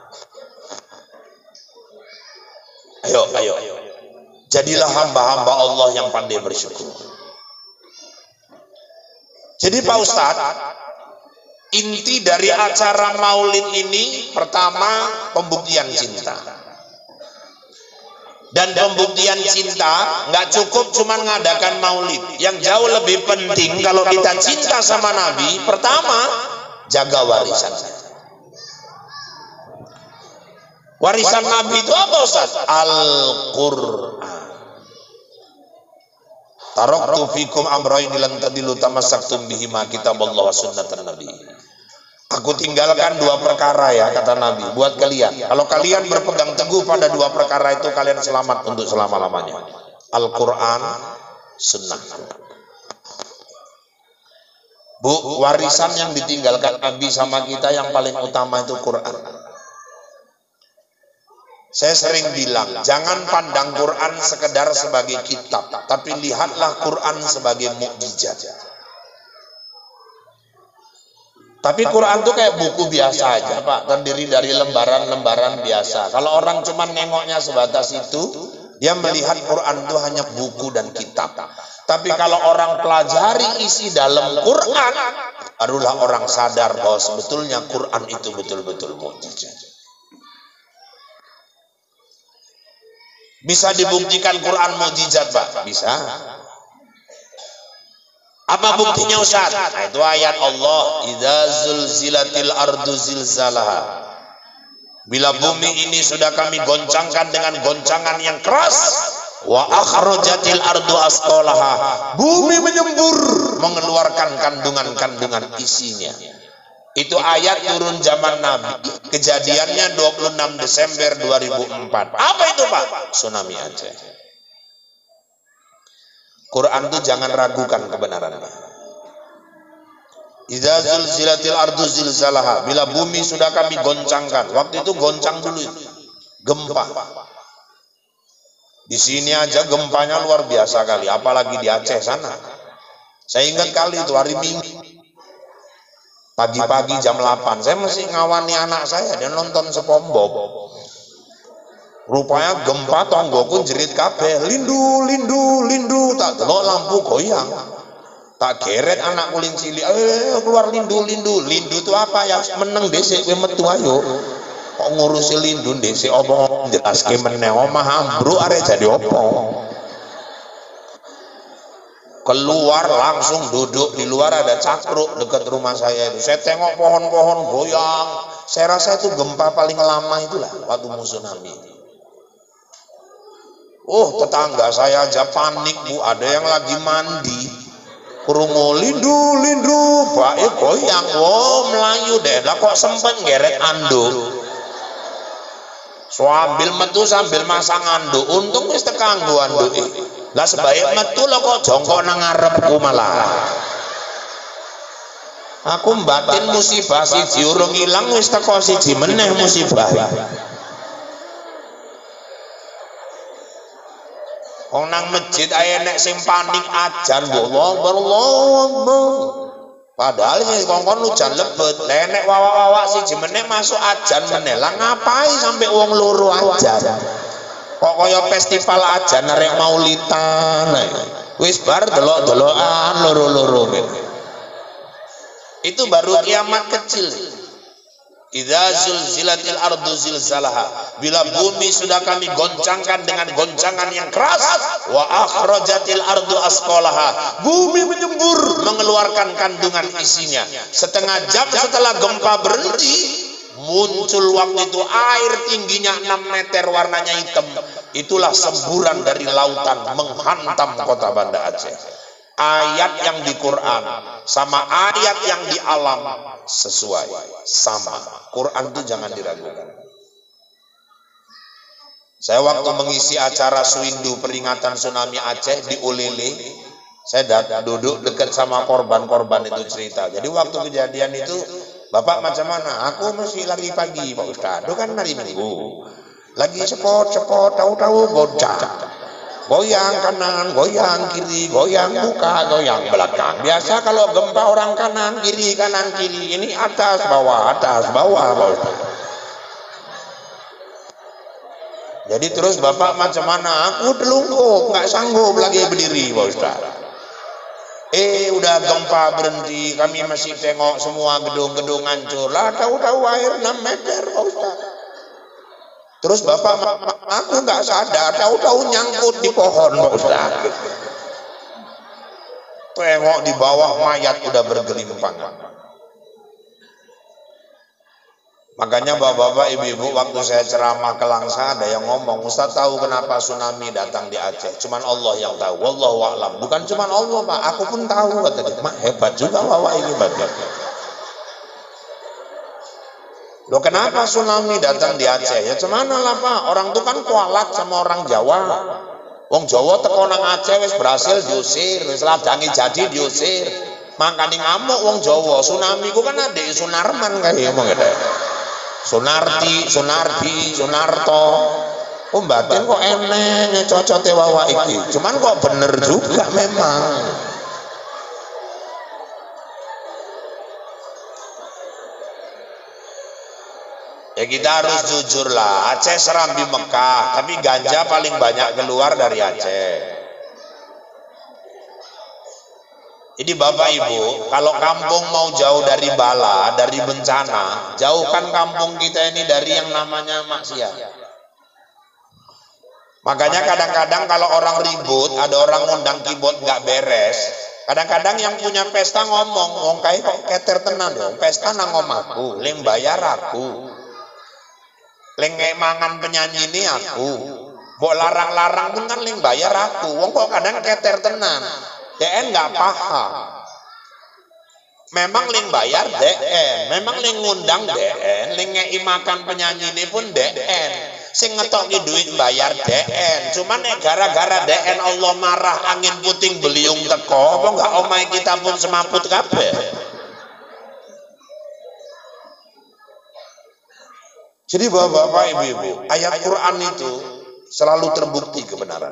Ayo, ayo. Jadilah hamba-hamba Allah yang pandai bersyukur. Jadi Pak Ustadz, inti dari acara maulid ini pertama pembuktian cinta. Dan pembuktian cinta nggak cukup cuma ngadakan maulid. Yang jauh lebih penting kalau kita cinta sama Nabi, pertama jaga warisan. Warisan Nabi itu apa Ustadz? Al-Qur'an. Taraktu fikum amrayn lan tadilu tamassaktum bihima kitaballah wa sunnatan nabi. Aku tinggalkan dua perkara ya kata Nabi buat kalian. Kalau kalian berpegang teguh pada dua perkara itu kalian selamat untuk selama-lamanya. Al-Qur'an, sunnah. Bu, warisan yang ditinggalkan Nabi sama kita yang paling utama itu Quran. Saya sering bilang, jangan pandang Quran sekedar sebagai kitab, tapi lihatlah Quran sebagai mukjizat. Tapi Quran itu kayak buku biasa aja, Pak, terdiri dari lembaran-lembaran biasa. Kalau orang cuma nengoknya sebatas itu, dia melihat Quran itu hanya buku dan kitab. Tapi kalau orang pelajari isi dalam Quran, barulah orang sadar bahwa sebetulnya Quran itu betul-betul mukjizat. Bisa dibuktikan Quran mukjizat, Pak? Bisa. Apa buktinya Ustaz? Nah, itu ayat Allah, idza zulzilatil ardu zilzalaha. Bila bumi ini sudah kami goncangkan dengan goncangan yang keras, wa akhrajatil ardu asqalaha. Bumi menyembur, mengeluarkan kandungan-kandungan isinya. Itu ayat turun zaman Nabi. Kejadiannya dua puluh enam Desember dua ribu empat. Apa itu, Pak? Tsunami Aceh. Quran itu jangan ragukan kebenarannya. Idza zulzilatil ardu zilzalaha. Bila bumi sudah kami goncangkan. Waktu itu goncang dulu itu. Gempa. Di sini aja gempanya luar biasa kali, apalagi di Aceh sana. Saya ingat kali itu hari Minggu. Pagi-pagi jam delapan, saya masih ngawani anak saya, dia nonton SpongeBob. Rupanya gempa tonggoku jerit kabeh, lindu, lindu, lindu, tak delok lampu goyang. Tak geret anak kuling cilik, eh keluar lindu, lindu. Lindu itu apa ya? Meneng desik kowe metu ayo. Kok ngurusi lindu desik apa jelaske meneh omah ambruk arek jadi apa? Keluar langsung duduk di luar ada cakruk dekat rumah saya itu. Saya tengok pohon-pohon goyang. Saya rasa itu gempa paling lama itulah waktu tsunami. Oh, tetangga saya aja panik, Bu. Ada yang lagi mandi. Krungu lindu, lindu, bae goyang. Oh, melayu deh. Lah kok sempet ngeret anduk. Sambil metu sambil masang anduk, untung wis tekan nggo anduke. Lah sebaik metu lho kok jongkok nang ngarepku malah. Aku batin musibah siji urung ilang wis teko siji meneh musibah. Wong nang masjid ae nek sing panik ajan Allahu Akbar. Padahal sing kongkon hujan lebet, lenek wawak-wawak siji meneh masuk ajan meneh. Lah ngapai sampai wong loro ajan? Kok kaya festival ajan arek maulitan. Wis bar delok-delokan loro-loro. Itu baru kiamat kecil. Idza zulzilatil ardu zilzalaha, bila bumi sudah kami goncangkan dengan goncangan yang keras, wa akhrajatil ardu asqalaha, bumi menyembur mengeluarkan kandungan isinya. Setengah jam setelah gempa berhenti, muncul waktu itu air tingginya enam meter warnanya hitam. Itulah semburan dari lautan menghantam kota Banda Aceh. Ayat yang di Quran sama ayat yang di alam sesuai, sama. Quran itu jangan diragukan. Saya waktu mengisi acara Swindu peringatan tsunami Aceh di Ulele, saya duduk dekat sama korban-korban itu cerita. Jadi waktu kejadian itu, Bapak macam mana? Aku masih lagi pagi Pak Ustadz, itu kan hari Minggu. Lagi sepot-sepot, tahu-tahu goncang. Goyang kanan, goyang kiri, goyang muka, goyang belakang. Biasa kalau gempa orang kanan, kiri, kanan, kiri. Ini atas, bawah, atas, bawah, bawah. Jadi terus Bapak macam mana? Aku telungkup, nggak sanggup lagi berdiri, Pak Ustaz. Eh, udah gempa berhenti, kami masih tengok semua gedung-gedung hancur. Lah, tahu-tahu air enam meter, Pak Ustaz. Terus Bapak, aku nggak sadar, tahu-tahu nyangkut di pohon, Pak Ustaz. Tengok di bawah mayat udah bergelimpangan. Makanya bapak-bapak, ibu-ibu, waktu saya ceramah ke Langsa ada yang ngomong, Ustaz tahu kenapa tsunami datang di Aceh? Cuman Allah yang tahu. Wallahu a'lam. Bukan cuman Allah, Pak. Aku pun tahu kata dia. Mak hebat juga bapak ini, Bapak. Loh kenapa tsunami datang di Aceh? Ya cemana lah Pak, orang itu kan kualat sama orang Jawa. Wong Jawa teko nang Aceh wis berhasil diusir, wis ladangi jadi diusir. Makane ngamuk wong Jawa, tsunami ku kan adik Sunarman kaya ngomong ngene. Sunarti, Sunardi, Sunarto. Oh batin kok enek cocote wawa iki. Cuman kok bener juga memang. Ya kita harus jujur lah, Aceh serambi Mekah, tapi ganja paling banyak keluar dari Aceh. Jadi Bapak Ibu, kalau kampung mau jauh dari bala, dari bencana, jauhkan kampung kita ini dari yang namanya maksiat. Makanya kadang-kadang kalau orang ribut, ada orang ngundang keyboard nggak beres, kadang-kadang yang punya pesta ngomong, wong kae kok keter tenan dong, pesta nang omahku, ling bayar aku. Lengek mangan penyanyi ini aku, mbok larang-larang pun kan leng bayar aku. Wong kok kadang keter tenan. D N nggak paham. Memang leng bayar D N, memang leng ngundang D N, leng ngei makan penyanyi ini pun D N. Sing ngetoki duit bayar D N. Cuman nek gara-gara D N Allah marah angin puting beliung teko, apa enggak omahe kita pun semaput kabeh. Jadi bapak-bapak, ibu-ibu, ayat Quran itu selalu terbukti kebenaran.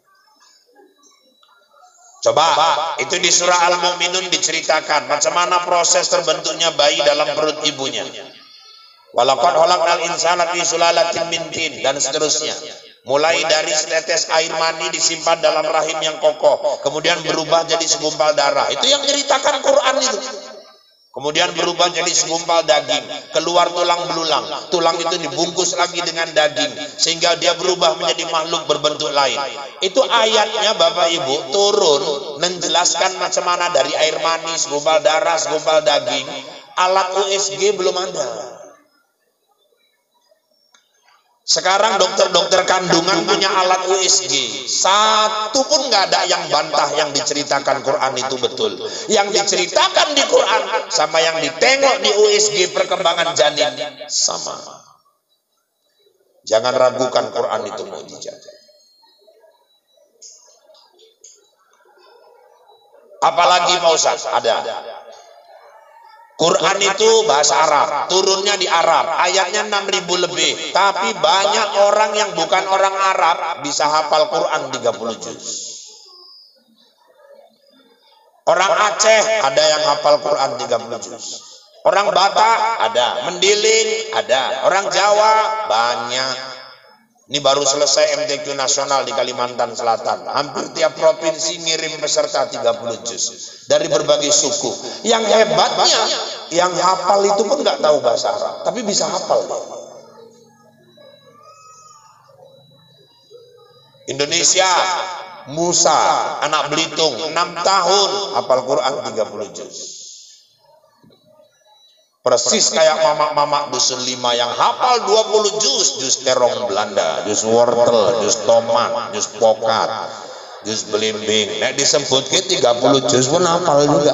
Coba, itu di surah Al-Mu'minun diceritakan macam mana proses terbentuknya bayi dalam perut ibunya. Walaqad khalaqnal insana fi sulalatin min tin dan seterusnya. Mulai dari setetes air mani disimpan dalam rahim yang kokoh, kemudian berubah jadi segumpal darah. Itu yang ceritakan Quran itu. Kemudian berubah jadi segumpal daging, keluar tulang belulang. Tulang itu dibungkus lagi dengan daging, sehingga dia berubah menjadi makhluk berbentuk lain. Itu ayatnya Bapak Ibu turun menjelaskan macam mana dari air mani, segumpal darah, segumpal daging. Alat U S G belum ada. Sekarang dokter-dokter kandungan punya alat U S G. Satu pun nggak ada yang bantah yang diceritakan Quran itu betul. Yang diceritakan di Quran sama yang ditengok di U S G perkembangan janin sama. Jangan ragukan Quran itu mukjizat. Apalagi Pak Ustaz, ada. Quran itu bahasa Arab, turunnya di Arab, ayatnya enam ribu lebih. Tapi banyak orang yang bukan orang Arab bisa hafal Quran tiga puluh juz. Orang Aceh ada yang hafal Quran tiga puluh juz. Orang Batak ada, Mendiling ada, orang Jawa banyak. Ini baru selesai M T Q nasional di Kalimantan Selatan. Hampir tiap provinsi ngirim peserta tiga puluh juz dari berbagai suku. Yang hebatnya, yang hafal itu pun nggak tahu bahasa Arab, tapi bisa hafal. Indonesia, Musa, anak Belitung, enam tahun hafal Quran tiga puluh juz. Persis kayak mamak-mamak dusun lima yang hafal dua puluh juz, juz terong Belanda, juz wortel, juz tomat, juz pokat, juz belimbing. Nek disebut ke tiga puluh juz pun hafal juga.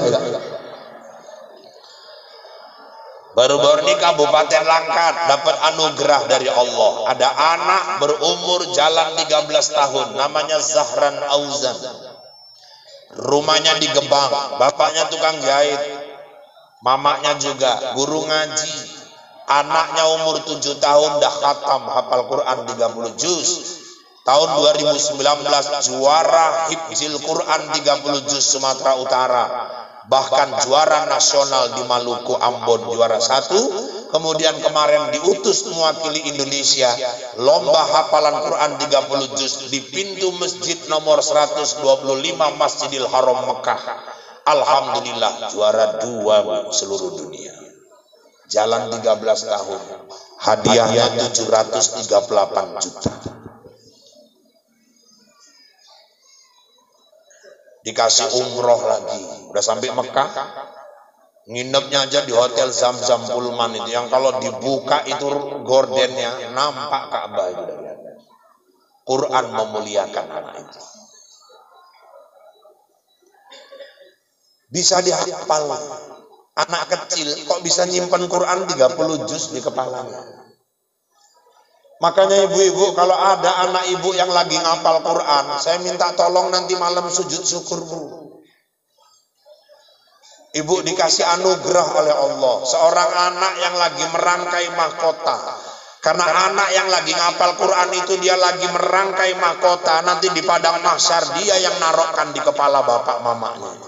Baru-baru ini Kabupaten Langkat dapat anugerah dari Allah. Ada anak berumur jalan tiga belas tahun, namanya Zahran Auzan. Rumahnya di Gebang, bapaknya tukang jahit. Mamaknya juga guru ngaji. Anaknya umur tujuh tahun dah khatam hafal Quran tiga puluh juz. Tahun dua ribu sembilan belas juara hifzil Quran tiga puluh juz Sumatera Utara. Bahkan juara nasional di Maluku Ambon juara satu. Kemudian kemarin diutus mewakili Indonesia lomba hafalan Quran tiga puluh juz di pintu masjid nomor seratus dua puluh lima Masjidil Haram Mekah. Alhamdulillah juara dua seluruh dunia. Jalan tiga belas tahun. Hadiahnya tujuh ratus tiga puluh delapan juta. Dikasih umroh lagi. Udah sampai Mekah. Nginepnya aja di hotel Zam-Zam Pullman itu. Yang kalau dibuka itu gordennya nampak Ka'bah itu. Quran memuliakan anak itu. Bisa dihafal. Anak kecil kok bisa nyimpen Quran tiga puluh juz di kepalanya. Makanya ibu-ibu kalau ada anak ibu yang lagi ngapal Quran, saya minta tolong nanti malam sujud syukur Bu. Ibu dikasih anugerah oleh Allah, seorang anak yang lagi merangkai mahkota. Karena anak yang lagi ngapal Quran itu dia lagi merangkai mahkota, nanti di padang mahsyar dia yang narokkan di kepala bapak mamanya.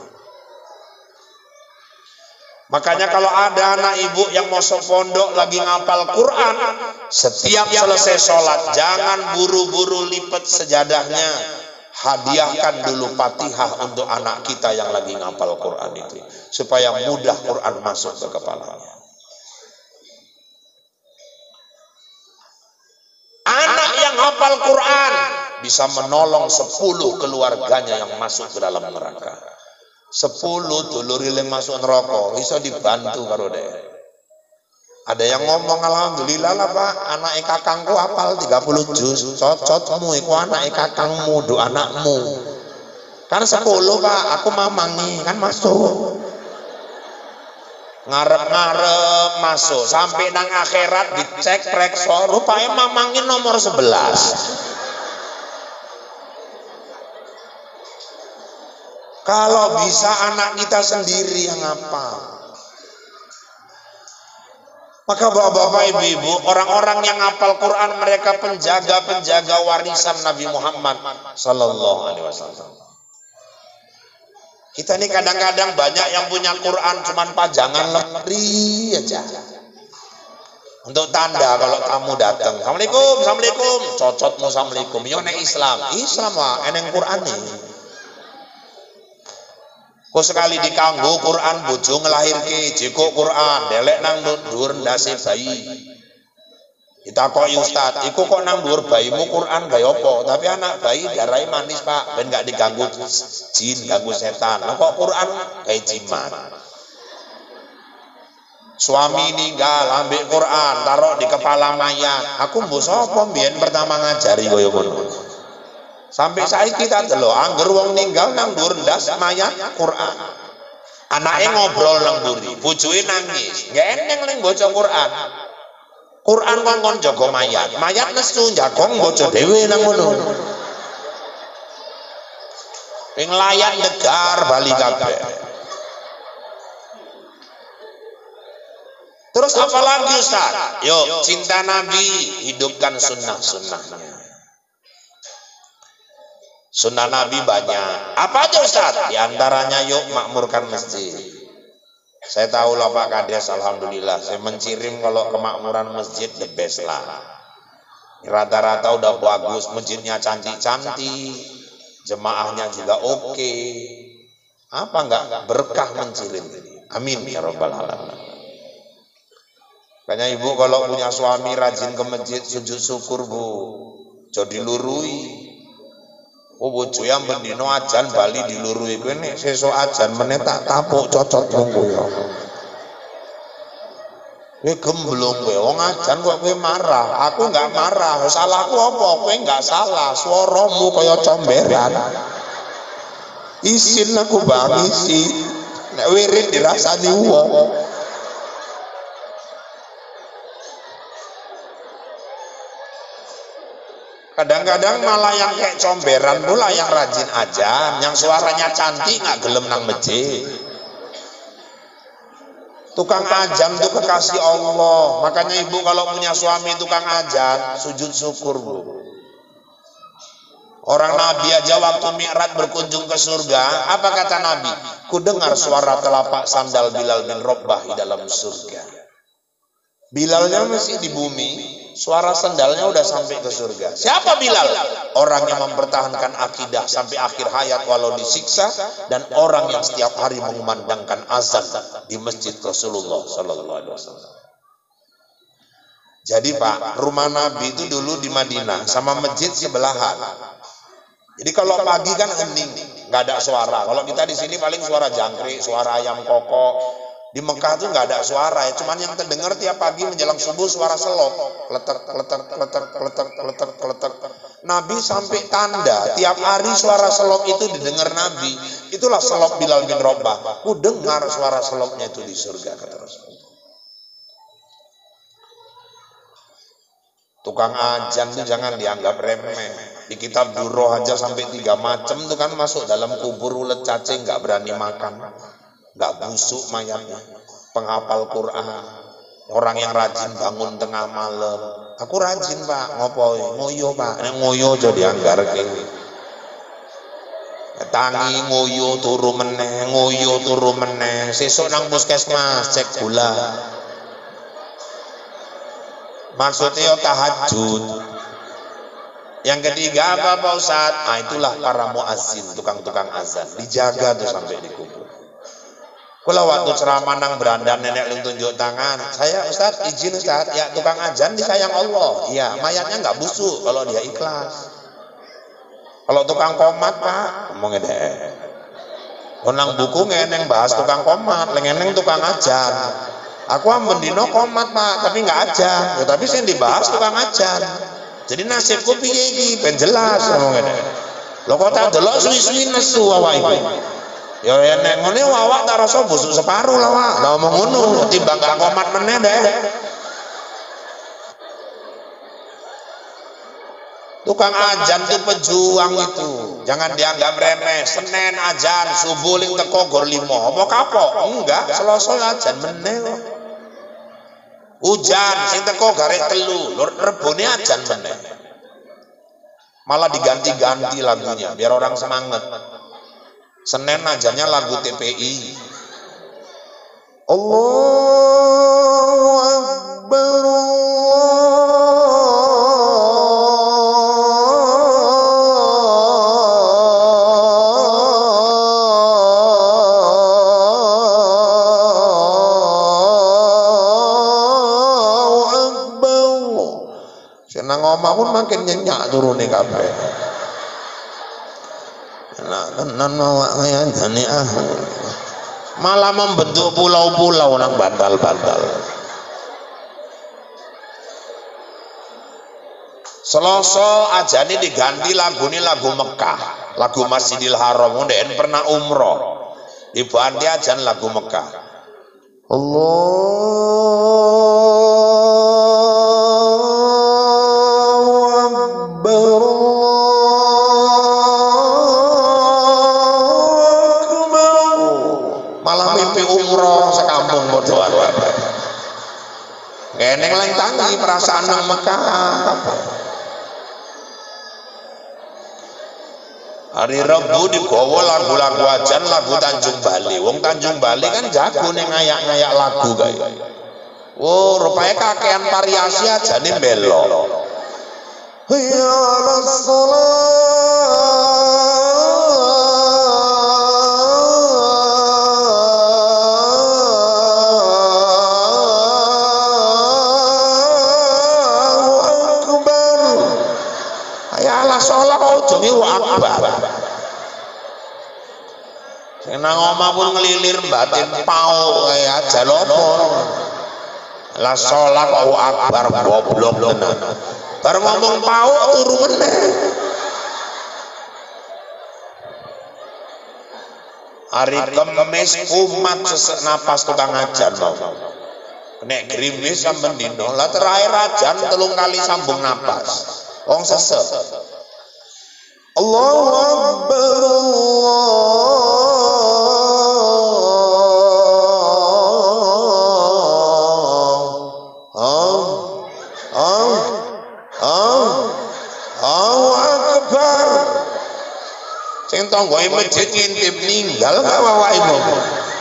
Makanya kalau ada anak ibu yang masuk pondok lagi ngapal Quran, setiap selesai sholat jangan buru-buru lipat sejadahnya, hadiahkan dulu Fatihah untuk anak kita yang lagi ngapal Quran itu, supaya mudah Quran masuk ke kepalanya. Anak yang hafal Quran bisa menolong sepuluh keluarganya yang masuk ke dalam neraka. Sepuluh dulur yang masuk neraka bisa dibantu karo deh. Ada yang ngomong alhamdulillah lah Pak, anak kakangku hafal tiga puluh juz. Cocotmu iku anak kakangmu, do anakmu. Kan sepuluh Pak, aku mamangi kan masuk. Ngarep-ngarep masuk sampai nang akhirat dicek rekso, rupanya mamangi nomor sebelas. Kalau bisa anak kita sendiri yang ngapal. Maka bapak-bapak ibu-ibu, orang-orang yang ngapal Quran mereka penjaga-penjaga warisan Nabi Muhammad Sallallahu Alaihi Wasallam. Kita ini kadang-kadang banyak yang punya Quran cuman pajangan lemari aja. Untuk tanda kalau tamu datang, Assalamualaikum, Assalamualaikum, cocotmu Assalamualaikum. Yo nek Islam, Islam wah eneng Quran nih. Kok sekali dikanggo Quran bojo ngelahirke jeko Quran delek nang dhuwur ndase bayi. Ditakoki Ustaz, iku kok nang dhuwur bayimu Quran gawe apa? Tapi anak bayi darai manis Pak, ben gak diganggu jin, ganggu setan. Lah kok Quran gawe jimat. Suami ninggal ambek Quran taruh di kepala mayat. Aku mbok sapa mbiyen pertama ngajari kaya ngono. Sampai saiki kita delok angger wong ninggal nang dhuwur ndas mayat Quran. Anake ngobrol nang mburi, bojoe nangis. Nggak eneng ning baca Quran. Quran kongkon jaga mayat, mayat nesu jagong bojo dhewe nang ngono. Ping layan negar bali kabeh. Terus apa lagi Ustaz? Yuk, cinta Nabi, hidupkan sunnah-sunnahnya. Sunnah Nabi banyak. Apa aja Ustaz? Di antaranya yuk makmurkan masjid. Saya tahu lah Pak Kades, alhamdulillah. Saya mencirim kalau kemakmuran masjid the best lah. Rata-rata udah bagus, masjidnya cantik-cantik, jemaahnya juga oke. Okay. Apa enggak berkah mencirim? Amin ya rabbal alamin. Makanya ibu kalau punya suami rajin ke masjid sujud syukur bu, jadi dilurui. Oh bojo yang bendino ajan bali dilurui kowe nek sesuk ajan meneh tak tapuk cocot wong kowe. Kowe gemblong kowe wong ajan kok kowe marah. Aku enggak marah. Salahku apa? Kowe enggak salah. Swaramu kaya comberan. Isin aku bang isi. Nek wirid dirasani wong. Kadang-kadang malah yang kayak comberan pula yang rajin aja, yang suaranya cantik nggak gelem nang masjid. Tukang ajan itu kekasih Allah. Makanya ibu kalau punya suami tukang ajan, sujud syukur bu. Orang Nabi aja waktu Mi'raj berkunjung ke surga, apa kata Nabi? Ku dengar suara telapak sandal Bilal bin Rabah di dalam surga. Bilalnya masih di bumi, suara sandalnya udah sampai ke surga. Siapa Bilal? Orang yang mempertahankan akidah sampai akhir hayat walau disiksa, dan orang yang setiap hari mengumandangkan azan di masjid Rasulullah Sallallahu Alaihi Wasallam. Jadi Pak, rumah Nabi itu dulu di Madinah sama masjid sebelahan. Jadi kalau pagi kan hening, nggak ada suara. Kalau kita di sini paling suara jangkrik, suara ayam kokok. Di Mekah tuh nggak ada suara ya, cuman yang terdengar tiap pagi menjelang subuh suara selop, kleter, kleter, kleter, kleter, kleter, kleter. Nabi sampai tanda tiap hari suara selop itu didengar Nabi. Itulah selop Bilal bin Rabah. Ku dengar suara selopnya itu di surga, kata Rasulullah. Tukang ajan itu jangan dianggap remeh. Di kitab Durroh aja sampai tiga macam tuh kan masuk dalam kubur ulet cacing nggak berani makan. Nggak busuk mayatnya, penghafal Quran, orang yang rajin bangun tengah malam. Aku rajin Pak, ngopo ngoyo Pak, nek ngoyo aja dianggarke. Tangi ngoyo turu meneh, ngoyo turu meneh, sesuk nang puskesmas cek gula. Maksudnya tahajud. Yang ketiga apa Pak Ustaz? Nah itulah para muazzin, tukang-tukang azan, dijaga tuh sampai di kubur. Kalau waktu ceramah nang berandan nenek lu tunjuk tangan, saya Ustaz izin Ustaz, ya tukang ajan disayang Allah. Iya, mayatnya nggak busuk kalau dia ikhlas. Kalau tukang komat Pak, ngomongin deh. Nang buku ngeneng bahas tukang komat, ngeneng tukang ajan. Aku ambendino komat Pak, tapi nggak ajan. Ya, tapi saya dibahas tukang ajan. Jadi nasibku piye iki ben jelas ngomongin deh. Lo kok tak delok suwi-suwi nesu awake. Ya nek ngene awak tak rasa busuk separuh lah Wak. Lah omong ngono timbang gak komat meneh deh. Tukang ajan itu pejuang itu. Jangan dianggap remeh. Senin ajan, subuh ling teko gor limo. Apa kapok? Enggak, Selasa ajan meneh kok. Hujan sing teko garek telu, rebone ajan meneh. Malah diganti-ganti lagunya biar orang semangat. Senin ajannya lagu T P I. Allahu Akbar. Allahu Akbar. Senang omah pun makin nyenyak turune kabeh. Nan malah membentuk pulau-pulau nang bantal-bantal. Selasa aja ini diganti lagu ini lagu Mekah, lagu Masjidil Haram. Ndek pernah umroh diganti ajan lagu Mekah. Allah tangi perasaan nang Mekah. Hari Rabu digawa lagu-lagu ajan, lagu Tanjung Bali. Wong Tanjung Bali kan jago ning ngayak-ngayak lagu kae. Oh, rupanya kakean variasi aja nih belo. Ya nang omah pun ngelilir batin pau kaya aja lopo. La sholat Allahu akbar goblok tenan. Bar ngomong pau turu meneh. Hari Kamis kumat sesek napas tukang ajan mau. Nek gerimis sampean dino, lah terakhir ajan telung kali sambung napas. Wong sesek. Allahu akbar. Sing tanggoe masjid ngintip ninggal gak awake dhewe.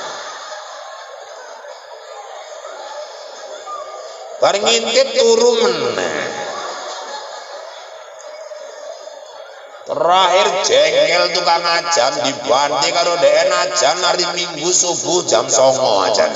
Bar ngintip turu meneh. Terakhir jengkel tukang ajan dibanting karo dhek ajan hari Minggu subuh jam songo ajan.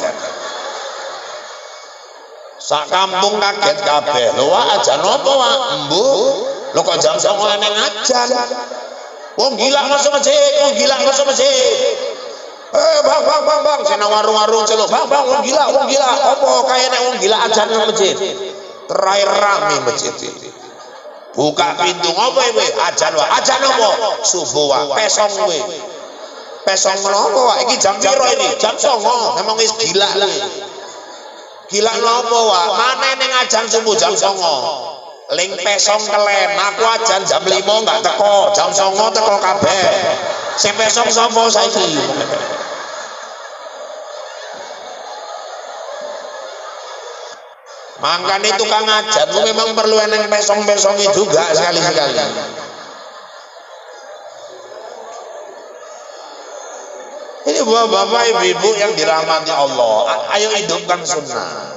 Sak kampung kaget kabeh. Lho ajan apa wak? Embu. Lho kok jam songo neng ajan. Wong gila masuk masjid, wong gila masuk masjid. Eh bang bang bang bang, sing nang warung-warung celuk. Bang bang wong gila, wong gila. Apa kaya nek wong gila ajan nang masjid. Terakhir rame masjid itu. Buka pintu ngopo kowe? Ajan wae. Ajan apa? Subuh wae. Pesong kowe. Pesong menapa wae? Iki jam piro ini? Jam songo. Memang wis gila kowe. Gila napa wae? Mane ning ajan subuh jam songo. Ling pesong kelen, aku ajan jam lima enggak teko, jam songo teko kabeh. Sing pesong sapa saiki? Mangkane tukang ajan lu memang perlu eneng pesong-pesongi juga sekali-sekali. Ini bapak-bapak ibu-ibu yang dirahmati Allah, ayo hidupkan sunnah.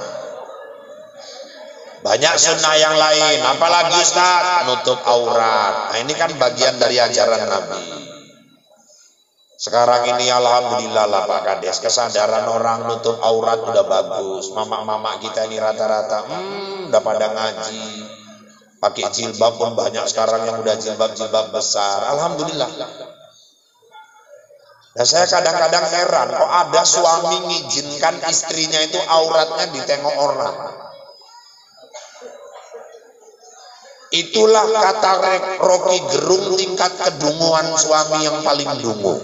Banyak sunnah yang lain, apalagi Ustaz, nutup aurat. Nah ini kan bagian dari ajaran Nabi. Sekarang ini alhamdulillah lah Pak Kades, kesadaran orang nutup aurat udah bagus. Mama-mama kita ini rata-rata, hmm, udah pada ngaji. Pakai jilbab pun banyak sekarang yang udah jilbab-jilbab besar. Alhamdulillah. Nah saya kadang-kadang heran, kok ada suami ngizinkan istrinya itu auratnya ditengok orang. Itulah kata Rocky Gerung tingkat kedunguan suami yang paling dungu.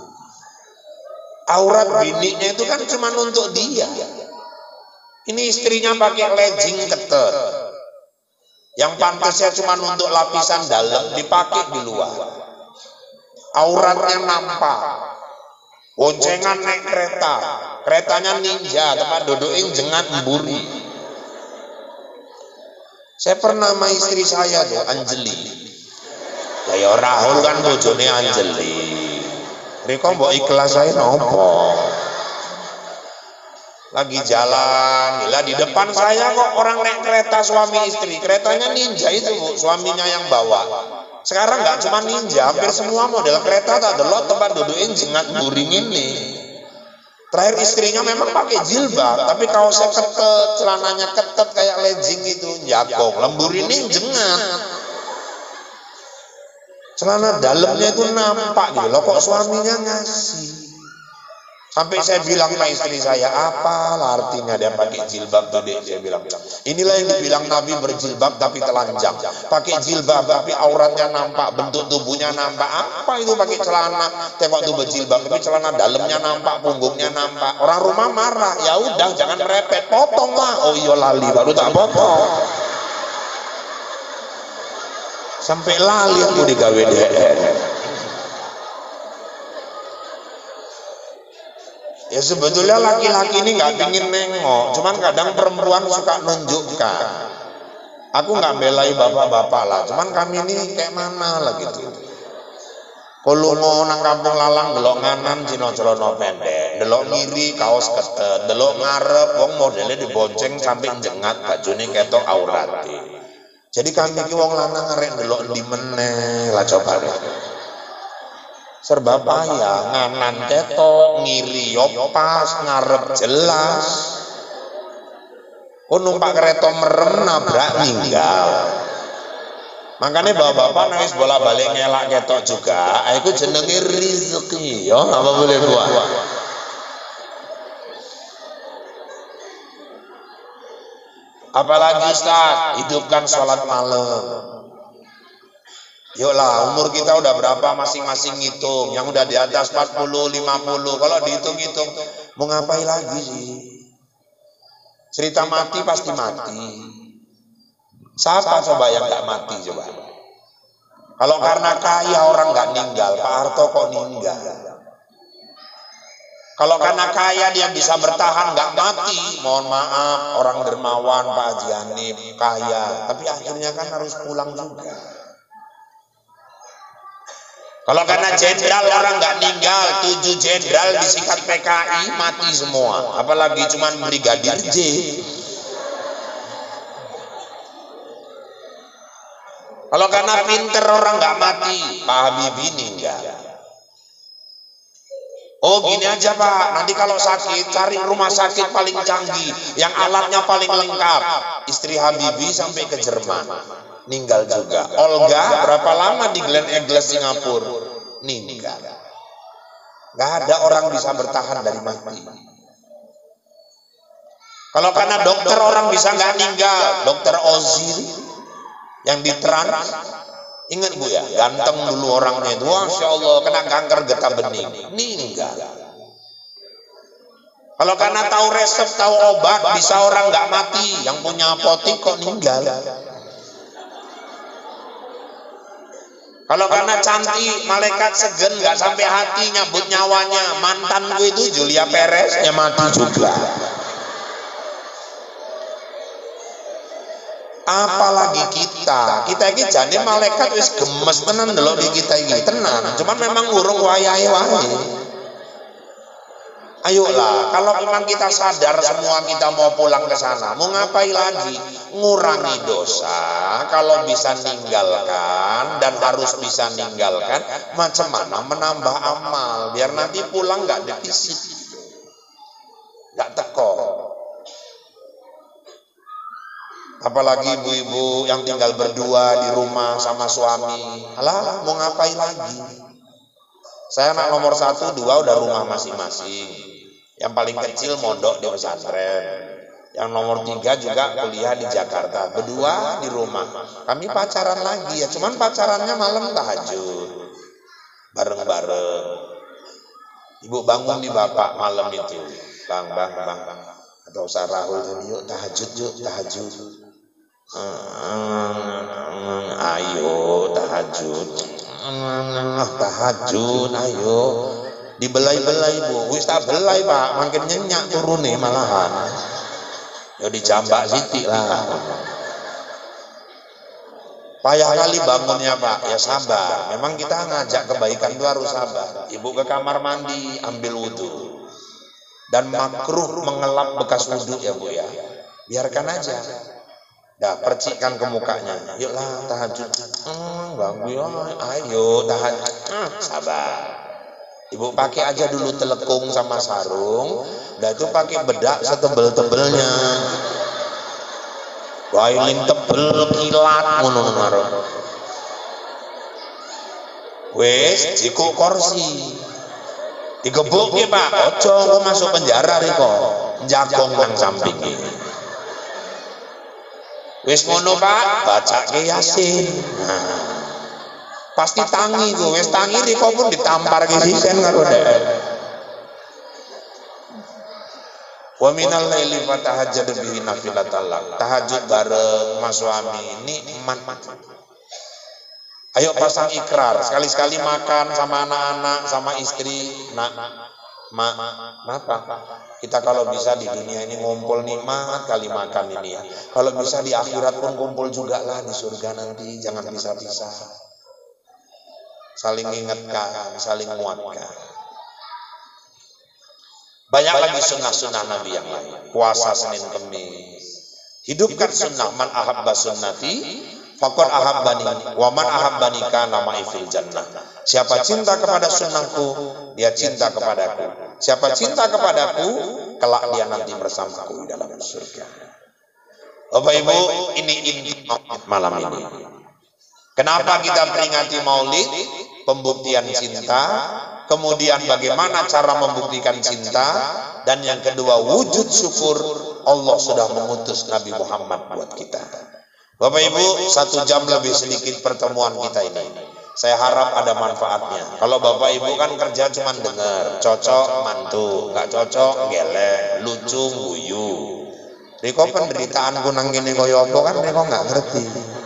Aurat bininya itu kan cuma untuk dia. Ini istrinya pakai legging ketat. Yang pantasnya cuma untuk lapisan dalam dipakai di luar. Auratnya nampak. Boncengan naik kereta. Keretanya ninja, tempat dudukin jengat mburi. Saya pernah sama istri saya tuh, Anjeli. Ya Rahul kan bojone Anjeli. Riko mbok ikhlas saya nopo. Lagi jalan, lah di depan saya kok orang naik kereta suami istri. Keretanya ninja itu Bu, suaminya yang bawa. Sekarang nggak cuma ninja, hampir semua model kereta tak delok tempat dudukin jengat buring ini. Terakhir istrinya memang pakai jilbab, tapi kaosnya ketet, celananya ketet kayak legging itu, jagong. Lembur ini jengat. Celana dalamnya itu nampak gitu loh, kok suaminya ngasih. Sampai saya bilang sama istri saya, apa artinya dia pakai jilbab tuh dek? Saya bilang, inilah yang dibilang Nabi berjilbab tapi telanjang. Pakai jilbab tapi auratnya nampak, bentuk tubuhnya nampak. Apa itu pakai celana? Tengok tuh berjilbab tapi celana dalamnya nampak, punggungnya nampak. Orang rumah marah, ya udah jangan merepet, potong lah. Oh iya lali baru tak potong. Sampai lali aku digawe D R. Ya sebetulnya laki-laki ini nggak pingin nengok, cuman kadang perempuan suka nunjukkan. Aku nggak belai bapak-bapak lah, cuman kami ini kayak mana lah gitu. Kalau mau nang kampung lalang delok nganan cino celana pendek, delok ngiri kaos ketet, delok ngarep wong modelnya dibonceng sampai jengat bajune ketok aurate. Jadi kami ki wong lanang arek delok ndi meneh lah coba deh. Serba payah, nganan ketok, ngiri yo pas, ngarep jelas. Oh numpak kereta merem nabrak ninggal. Makanya bapak-bapak nangis bolak-balik ngelak ketok juga, aku jenenge rezeki, yo apa boleh buat. Apalagi Ustaz, hidupkan sholat malam. Yuklah, umur kita udah berapa masing-masing ngitung, yang udah di atas empat puluh, lima puluh, kalau dihitung-hitung, mau ngapain lagi sih? Cerita mati pasti mati. Siapa coba yang gak mati coba? Kalau karena kaya orang gak ninggal, Pak Harto kok ninggal? Kalau karena kaya dia bisa bertahan gak mati, mohon maaf orang dermawan Pak Haji Hanif kaya, tapi akhirnya kan harus pulang juga. Kalau karena jenderal orang nggak ninggal, tujuh jenderal disikat P K I mati semua, apalagi cuman brigadir J. Kalau karena pinter orang nggak mati, Pak Habibie ninggal. Oh gini aja Pak, nanti kalau sakit cari rumah sakit paling canggih, yang alatnya paling lengkap. Istri Habibie sampai ke Jerman, ninggal juga. Olga berapa lama di Glen Eagles Singapura, ninggal. Gak ada orang bisa bertahan dari mati. Kalau karena dokter orang bisa nggak ninggal, dokter Ozil yang di Trans, ingat Bu ya, ganteng dulu orangnya itu, Masya Allah, kena kanker getah bening, ninggal. Kalau karena tahu resep, tahu obat, bisa orang nggak mati, yang punya apotek kok ninggal. Kalau karena cantik, malaikat segen nggak sampai hati nyabut nyawanya, mantanku itu Julia Perez, ya mati juga. Apalagi kita, kita ini jadi malaikat wis gemes tenan delok di kita ini tenan, cuman memang urung wayahe wae. Ayolah, kalau memang kita sadar semua kita mau pulang ke sana, mau ngapain lagi? Ngurangi dosa, kalau bisa ninggalkan dan harus bisa ninggalkan, macam mana menambah amal, biar nanti pulang nggak defisit, nggak teko. Apalagi ibu-ibu yang tinggal berdua di rumah sama suami, alah mau ngapain lagi? Saya anak nomor satu, dua udah rumah masing-masing. Yang paling kecil mondok di pesantren. Yang nomor tiga juga kuliah di Jakarta. Berdua di rumah. Kami pacaran lagi ya, cuman pacarannya malam tahajud. Bareng-bareng. Ibu bangun di bapak malam itu. Bang, bang, bang. Atau Sarahul tadi, yuk tahajud, yuk tahajud. Ayo tahajud. Tahajud, ayo. Dibelai-belai Bu, wis tak belai Pak, makin nyenyak turun nih malahan. Ya dijambak sitik lah. Payah kali bangunnya Pak, ya sabar. Memang kita ngajak kebaikan itu harus sabar. Ibu ke kamar mandi, ambil wudhu. Dan makruh mengelap bekas wudhu ya Bu ya. Biarkan aja. Dah percikkan ke mukanya. Yuklah tahajud. Hmm, bang, ayo tahajud. Hmm, sabar. Ibu pakai aja dulu telekung sama sarung, dan itu pakai bedak setebel-tebelnya. Wailin tebel kilat ngono maro. Wes jiko kursi. Digebuk ki Pak, ojo kok masuk penjara riko. Jagong nang samping iki. Wes ngono Pak, bacake Yasin. Nah. Pasti tangi tuh, wes tangi riko pun ditampar ke sisen karo dek. Wa minal laili fatahajjad bihi nafilatan lak. Tahajud bareng mas suami nikmat. Ayo pasang ikrar, sekali-sekali makan sama anak-anak, sama istri. Nak, Ma, kenapa? Kita kalau bisa di dunia ini ngumpul nikmat kali makan ini ya. Kalau bisa di akhirat pun kumpul juga lah di surga nanti. Jangan pisah-pisah. Saling ingatkan, saling menguatkan. Banyak lagi sunnah-sunnah Nabi yang lain. Puasa Senin Kemis. Hidupkan sunnah. Man ahabba sunnati faqad ahabbani wa man ahabbani kana ma'i fil jannah. Siapa cinta kepada sunnahku, dia cinta kepadaku. Siapa cinta kepadaku, kelak dia nanti bersamaku di dalam surga. Bapak Ibu, ini inti malam ini. Kenapa kita peringati Maulid? Pembuktian cinta, kemudian bagaimana cara membuktikan cinta, dan yang kedua wujud syukur Allah sudah mengutus Nabi Muhammad buat kita. Bapak Ibu, satu jam lebih sedikit pertemuan kita ini. Saya harap ada manfaatnya. Kalau Bapak Ibu kan kerja cuma dengar, cocok mantu, nggak cocok geleng, lucu guyu. Riko penderitaan kunang gini koyo apa kan Riko nggak ngerti.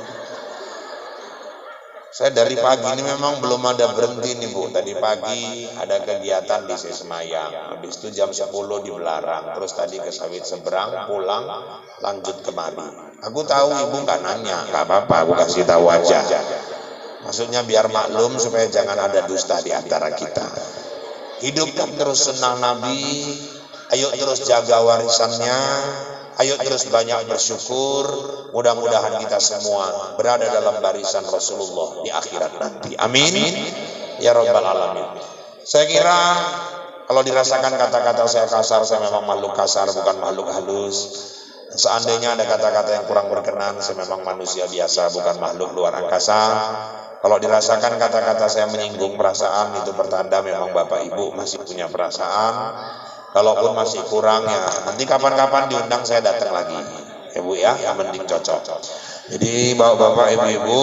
Saya dari pagi ini memang belum ada berhenti nih Bu. Tadi pagi ada kegiatan di Semayang. Habis itu jam sepuluh di Belarang. Terus tadi ke Sawit Seberang, pulang, lanjut kemari. Aku tahu Ibu nggak nanya, nggak apa-apa. Aku kasih tahu aja. Maksudnya biar maklum supaya jangan ada dusta di antara kita. Hidupkan terus sunnah Nabi. Ayo terus jaga warisannya. Ayo terus banyak bersyukur. Mudah-mudahan kita semua berada dalam barisan Rasulullah di akhirat nanti. Amin. Ya Rabbal Alamin. Saya kira kalau dirasakan kata-kata saya kasar, saya memang makhluk kasar, bukan makhluk halus. Seandainya ada kata-kata yang kurang berkenan, saya memang manusia biasa, bukan makhluk luar angkasa. Kalau dirasakan kata-kata saya menyinggung perasaan, itu pertanda memang Bapak Ibu masih punya perasaan. Kalaupun masih kurang ya, nanti kapan-kapan diundang saya datang lagi. Ya Bu ya, yang penting cocok. Jadi Bapak Ibu-Ibu,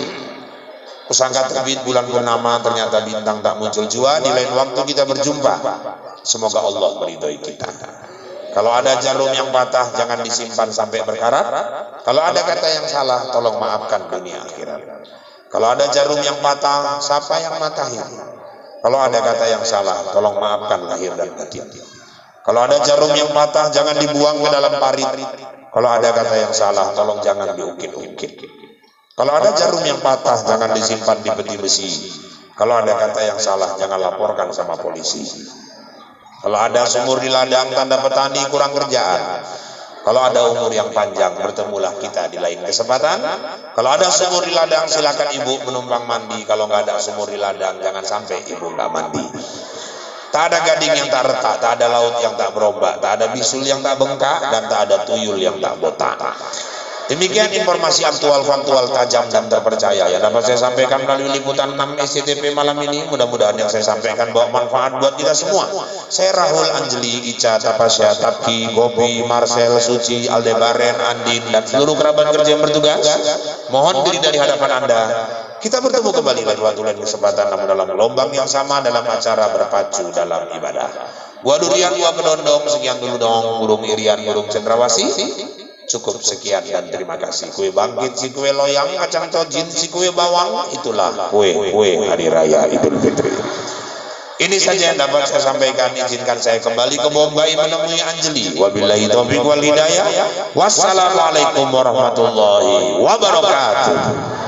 kusangka terbit bulan purnama, ternyata bintang tak muncul jua. Di lain waktu kita berjumpa. Semoga Allah meridhoi kita. Kalau ada jarum yang patah, jangan disimpan sampai berkarat. Kalau ada kata yang salah, tolong maafkan dunia akhirat. Kalau ada jarum yang patah, siapa yang matahin? Kalau ada kata yang salah, tolong maafkan lahir dan batin. Kalau ada jarum yang patah, jangan dibuang ke dalam parit. Kalau ada kata yang salah, tolong jangan diukit-ukit. Kalau ada jarum yang patah, jangan disimpan di peti besi. Kalau ada kata yang salah, jangan laporkan sama polisi. Kalau ada sumur di ladang, tanda petani kurang kerjaan. Kalau ada umur yang panjang, bertemulah kita di lain kesempatan. Kalau ada sumur di ladang, silakan ibu menumpang mandi. Kalau nggak ada sumur di ladang, jangan sampai ibu nggak mandi. Tak ada gading yang tak retak, tak ada laut yang tak berombak, tak ada bisul yang tak bengkak, dan tak ada tuyul yang tak botak. Demikian informasi aktual-faktual tajam dan terpercaya yang dapat saya sampaikan melalui liputan enam S C T V malam ini. Mudah-mudahan yang saya sampaikan bawa manfaat buat kita semua. Saya Rahul, Anjeli, Ica, Tapasya, Tapki, Gopi, Marcel, Suci, Aldebaren, Andin, dan seluruh kerabat kerja yang bertugas mohon diri dari hadapan Anda. Kita bertemu kembali lain waktu lain kesempatan, namun dalam gelombang yang sama dalam acara berpacu dalam ibadah. Gua durian, gua kedondong, sekian dulu dong. Burung irian, burung cendrawasih. Cukup sekian dan terima kasih. Kue bangkit, si kue loyang, kacang tojin, si kue bawang, itulah kue kue hari raya Idul Fitri. Ini saja yang dapat saya sampaikan. Izinkan saya kembali ke Bombay menemui Anjeli. Wabillahi taufiq wal hidayah. Wassalamualaikum warahmatullahi wabarakatuh.